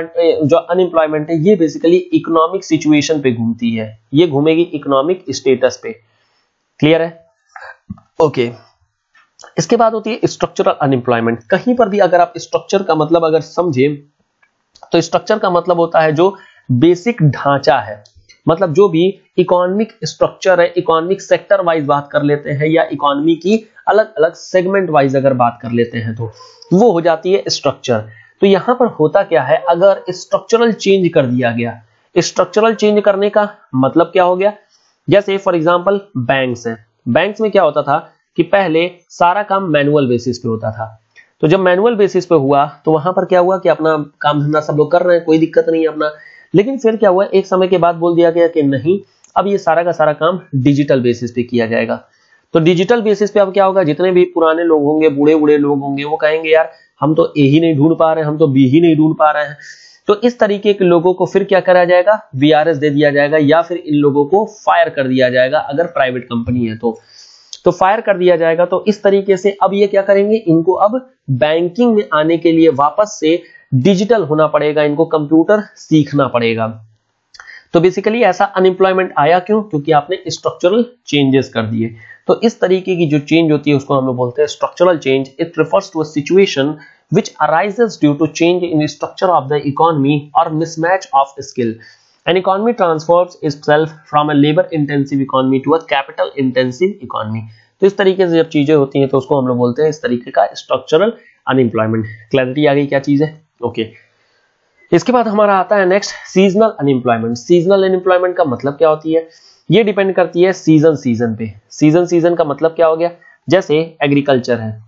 जो अनएम्प्लॉयमेंट है ये बेसिकली इकोनॉमिक सिचुएशन पे घूमती है, ये घूमेगी इकोनॉमिक स्टेटस पे। क्लियर है? ओके। इसके बाद होती है स्ट्रक्चरल अनएम्प्लॉयमेंट। कहीं पर भी अगर आप स्ट्रक्चर का मतलब अगर समझे तो स्ट्रक्चर का मतलब होता है जो बेसिक ढांचा है, मतलब जो भी इकोनॉमिक स्ट्रक्चर है, इकोनॉमिक सेक्टर वाइज बात कर लेते हैं या इकोनॉमी की अलग अलग सेगमेंट वाइज अगर बात कर लेते हैं तो वो हो जाती है स्ट्रक्चर। तो यहां पर होता क्या है, अगर स्ट्रक्चरल चेंज कर दिया गया, स्ट्रक्चरल चेंज करने का मतलब क्या हो गया, जैसे फॉर एग्जांपल बैंक्स हैं। बैंक्स में क्या होता था कि पहले सारा काम मैनुअल बेसिस पे होता था। तो जब मैनुअल बेसिस पे हुआ तो वहां पर क्या हुआ कि अपना काम धंधा सब लोग कर रहे हैं, कोई दिक्कत नहीं है अपना। लेकिन फिर क्या हुआ, एक समय के बाद बोल दिया गया कि नहीं, अब ये सारा का सारा काम डिजिटल बेसिस पे किया जाएगा। तो डिजिटल बेसिस पे अब क्या होगा, जितने भी पुराने लोग होंगे, बूढ़े बूढ़े लोग होंगे, वो कहेंगे यार हम तो ए ही नहीं ढूंढ पा रहे हैं, हम तो बी ही नहीं ढूंढ पा रहे हैं। तो इस तरीके के लोगों को फिर क्या करा जाएगा, वीआरएस दे दिया जाएगा या फिर इन लोगों को फायर कर दिया जाएगा अगर प्राइवेट कंपनी है तो फायर कर दिया जाएगा। तो इस तरीके से अब ये क्या करेंगे, इनको अब बैंकिंग में आने के लिए वापस से डिजिटल होना पड़ेगा, इनको कंप्यूटर सीखना पड़ेगा। तो बेसिकली ऐसा अनएम्प्लॉयमेंट आया क्यों? क्योंकि आपने स्ट्रक्चरल चेंजेस कर दिए। तो इस तरीके की जो चेंज होती है उसको हम लोग बोलते हैं structural change. It refers to a situation which arises due to change in the structure of the economy or mismatch of skill. An economy transforms itself from a labor intensive economy to a capital intensive economy. तो इस तरीके से जब चीजें होती हैं तो उसको हम लोग बोलते हैं इस तरीके का स्ट्रक्चरल अनएम्प्लॉयमेंट। क्लैरिटी आ गई क्या चीज है? ओके। इसके बाद हमारा आता है next seasonal unemployment. Seasonal unemployment का मतलब क्या होती है? ये डिपेंड करती है सीजन पे। सीजन का मतलब क्या हो गया? जैसे एग्रीकल्चर है,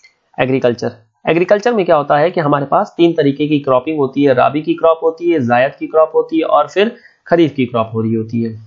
एग्रीकल्चर में क्या होता है कि हमारे पास 3 तरीके की क्रॉपिंग होती है। राबी की क्रॉप होती है, जायद की क्रॉप होती है और फिर खरीफ की क्रॉप हो रही होती है।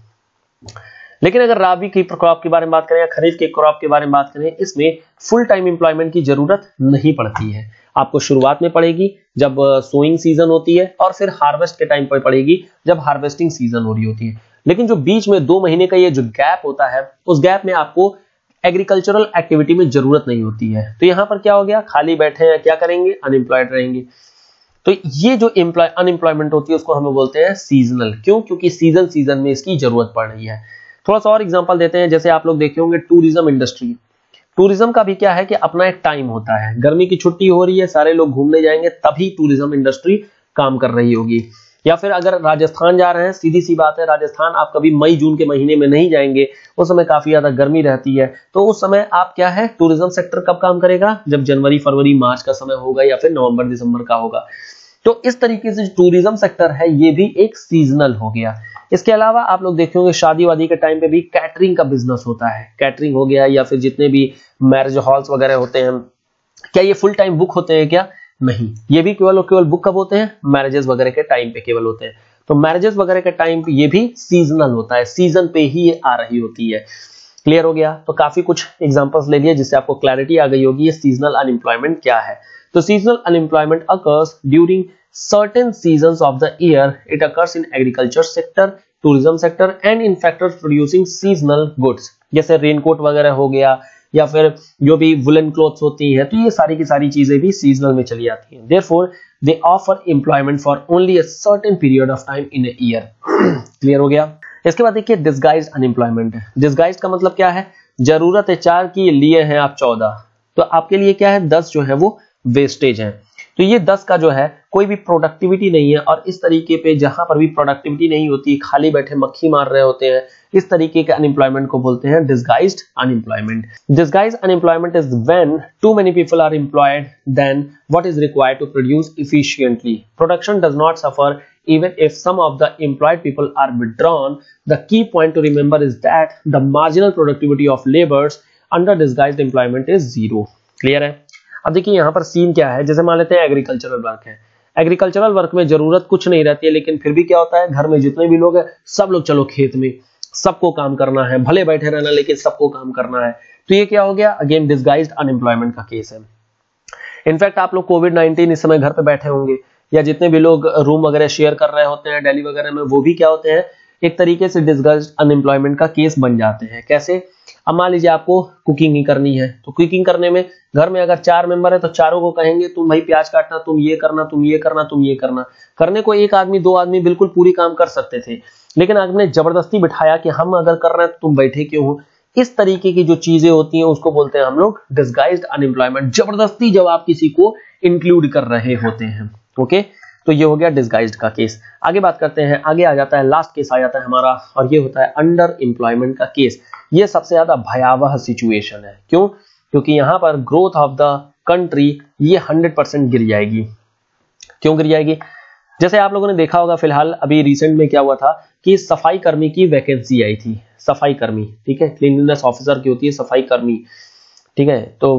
लेकिन अगर राबी की क्रॉप के बारे में बात करें या खरीफ की क्रॉप के बारे में बात करें, इसमें फुल टाइम एम्प्लॉयमेंट की जरूरत नहीं पड़ती है। आपको शुरुआत में पड़ेगी जब सोइंग सीजन होती है और फिर हार्वेस्ट के टाइम पर पड़ेगी जब हार्वेस्टिंग सीजन हो रही होती है। लेकिन जो बीच में 2 महीने का ये जो गैप होता है, उस गैप में आपको एग्रीकल्चरल एक्टिविटी में जरूरत नहीं होती है। तो यहां पर क्या हो गया? खाली बैठे हैं, क्या करेंगे? अनएम्प्लॉयड रहेंगे। तो ये जो अनएम्प्लॉयमेंट होती है उसको हम बोलते हैं सीजनल। क्यों? क्योंकि सीजन में इसकी जरूरत पड़ रही है। थोड़ा सा और एग्जांपल देते हैं। जैसे आप लोग देखे होंगे टूरिज्म इंडस्ट्री। टूरिज्म का भी क्या है कि अपना एक टाइम होता है। गर्मी की छुट्टी हो रही है, सारे लोग घूमने जाएंगे, तभी टूरिज्म इंडस्ट्री काम कर रही होगी। या फिर अगर राजस्थान जा रहे हैं, सीधी सी बात है, राजस्थान आप कभी मई जून के महीने में नहीं जाएंगे, उस समय काफी ज्यादा गर्मी रहती है। तो उस समय आप क्या है, टूरिज्म सेक्टर कब काम करेगा? जब जनवरी फरवरी मार्च का समय होगा या फिर नवंबर दिसंबर का होगा। तो इस तरीके से टूरिज्म सेक्टर है ये भी एक सीजनल हो गया। इसके अलावा आप लोग देखे होंगे शादी वादी के टाइम पे भी कैटरिंग का बिजनेस होता है। कैटरिंग हो गया या फिर जितने भी मैरिज हॉल्स वगैरह होते हैं, क्या ये फुल टाइम बुक होते हैं क्या? नहीं, ये भी केवल बुक कब होते हैं? मैरिजेस वगैरह के टाइम पे केवल होते हैं। तो मैरिजेस वगैरह के टाइम पे ये भी सीजनल होता है, सीजन पे ही ये आ रही होती है। क्लियर हो गया? तो काफी कुछ एग्जांपल्स ले लिए जिससे आपको क्लैरिटी आ गई होगी ये सीजनल अनएम्प्लॉयमेंट क्या है। तो seasonal unemployment occurs during certain seasons of the year. It occurs in agriculture sector, tourism sector and in factors producing seasonal goods. जैसे रेनकोट वगैरह हो गया या फिर जो भी वुलन क्लॉथ्स होती हैं, तो ये सारी की सारी चीजें भी सीजनल में चली जाती हैं। Therefore, they offer employment for only a certain period of time in a year. Clear हो गया? इसके बाद देखिए डिस्गाइज्ड अनएम्प्लॉयमेंट। डिस्गाइज्ड का मतलब क्या है? जरूरत है 4 की, लिए हैं आप 14, तो आपके लिए क्या है? 10 जो है वो वेस्टेज है। तो ये 10 का जो है कोई भी प्रोडक्टिविटी नहीं है। और इस तरीके पे जहां पर भी प्रोडक्टिविटी नहीं होती, खाली बैठे मक्खी मार रहे होते हैं, इस तरीके के अनएम्प्लॉयमेंट को बोलते हैं disguised unemployment. Disguised unemployment is when too many people are employed than what is required to produce efficiently. Production does not suffer even if some of the employed people are withdrawn. The key point to remember is that the marginal productivity of laborers under disguised employment is zero. Clear है? अब देखिए यहाँ पर scene क्या है। जैसे मान लेते हैं एग्रीकल्चरल वर्क है। एग्रीकल्चरल वर्क में जरूरत कुछ नहीं रहती है, लेकिन फिर भी क्या होता है, घर में जितने भी लोग हैं सब लोग चलो खेत में, सबको काम करना है, भले बैठे रहना लेकिन सबको काम करना है। तो ये क्या हो गया? अगेन डिस्गाइज्ड अनएम्प्लॉयमेंट का केस है। इनफैक्ट आप लोग कोविड-19 इस समय घर पे बैठे होंगे, या जितने भी लोग रूम वगैरह शेयर कर रहे होते हैं दिल्ली वगैरह में, वो भी क्या होते हैं? एक तरीके से डिस्गाइज्ड अनएम्प्लॉयमेंट का केस बन जाते हैं। कैसे? अब मान लीजिए आपको कुकिंग ही करनी है, तो कुकिंग करने में घर में अगर 4 मेंबर है तो चारों को कहेंगे तुम भाई प्याज काटना, तुम ये करना, तुम ये करना, तुम ये करना। करने को एक आदमी 2 आदमी बिल्कुल पूरी काम कर सकते थे, लेकिन आपने जबरदस्ती बिठाया कि हम अगर कर रहे हैं तो तुम बैठे क्यों हो। इस तरीके की जो चीजें होती हैं उसको बोलते हैं हम लोग डिस्गाइज्ड अनएम्प्लॉयमेंट। जबरदस्ती जब आप किसी को इंक्लूड कर रहे होते हैं। ओके, तो ये हो गया डिस्गाइज्ड का केस। आगे बात करते हैं, आगे आ जाता है लास्ट केस आ जाता है हमारा, और ये होता है अंडर एम्प्लॉयमेंट का केस। ये सबसे ज्यादा भयावह सिचुएशन है। क्यों? क्योंकि यहां पर ग्रोथ ऑफ द कंट्री ये 100% गिर जाएगी। क्यों गिर जाएगी? जैसे आप लोगों ने देखा होगा, फिलहाल अभी रिसेंट में क्या हुआ था कि सफाई कर्मी की वैकेंसी आई थी। सफाई कर्मी, ठीक है, क्लीनलीनेस ऑफिसर की होती है सफाई कर्मी, ठीक है। तो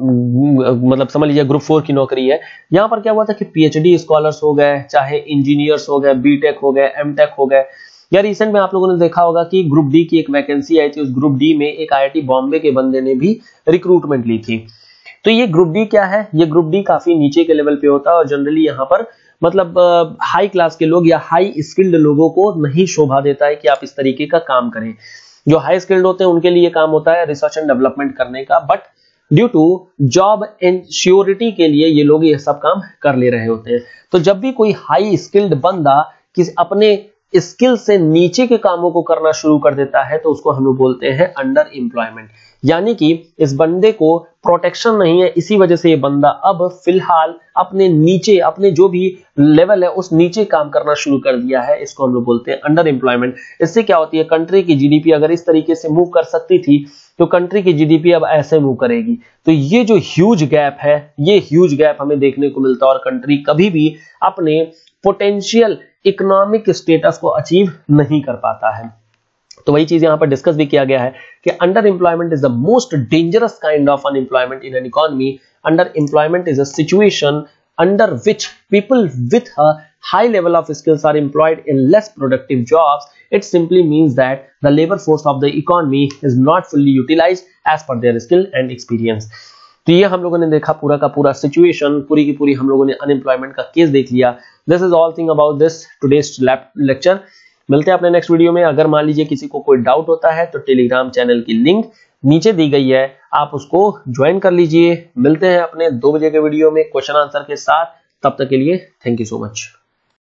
मतलब समझ लीजिए ग्रुप 4 की नौकरी है। यहां पर क्या हुआ था कि पीएचडी स्कॉलर्स हो गए, चाहे इंजीनियर्स हो गए, बीटेक हो गए, एमटेक हो गए, या रिसेंट में आप लोगों ने देखा होगा कि ग्रुप डी की एक वैकेंसी आई थी। उस ग्रुप डी में एक आईआईटी बॉम्बे के बंदे ने भी रिक्रूटमेंट ली थी। तो ये ग्रुप डी क्या है? ये ग्रुप डी काफी नीचे के लेवल पे होता है, और जनरली यहाँ पर मतलब हाई क्लास के लोग या हाई स्किल्ड लोगों को नहीं शोभा देता है कि आप इस तरीके का काम करें। जो हाई स्किल्ड होते हैं उनके लिए काम होता है रिसर्च एंड डेवलपमेंट करने का, but due to job insecurity के लिए ये लोग ये सब काम कर ले रहे होते हैं। तो जब भी कोई हाई स्किल्ड बंदा किसी अपने स्किल से नीचे के कामों को करना शुरू कर देता है तो उसको हम लोग बोलते हैं अंडर एम्प्लॉयमेंट। यानी कि इस बंदे को प्रोटेक्शन नहीं है, इसी वजह से ये बंदा अब फिलहाल अपने नीचे, अपने जो भी लेवल है उस नीचे काम करना शुरू कर दिया है, इसको हम लोग बोलते हैं अंडर एम्प्लॉयमेंट। इससे क्या होती है, कंट्री की जीडीपी अगर इस तरीके से मूव कर सकती थी तो कंट्री की जीडीपी अब ऐसे मूव करेगी। तो ये जो ह्यूज गैप है, ये ह्यूज गैप हमें देखने को मिलता है और कंट्री कभी भी अपने पोटेंशियल इकोनॉमिक स्टेटस को अचीव नहीं कर पाता है। तो वही चीज यहां पर डिस्कस भी किया गया है कि under employment is the most dangerous kind of unemployment in an economy. Under employment is a situation under which people with a high level of skills are employed in less productive jobs. It simply means that the labor force of the economy is not fully utilized as per their skill and experience. तो ये हम लोगों ने देखा पूरा का पूरा situation, पूरी की पूरी हम लोगों ने अनएम्प्लॉयमेंट का केस देख लिया। This is all thing about this today's lecture. मिलते हैं अपने नेक्स्ट वीडियो में। अगर मान लीजिए किसी को कोई डाउट होता है तो टेलीग्राम चैनल की लिंक नीचे दी गई है, आप उसको ज्वाइन कर लीजिए। मिलते हैं अपने 2 बजे के वीडियो में क्वेश्चन आंसर के साथ। तब तक के लिए थैंक यू सो मच।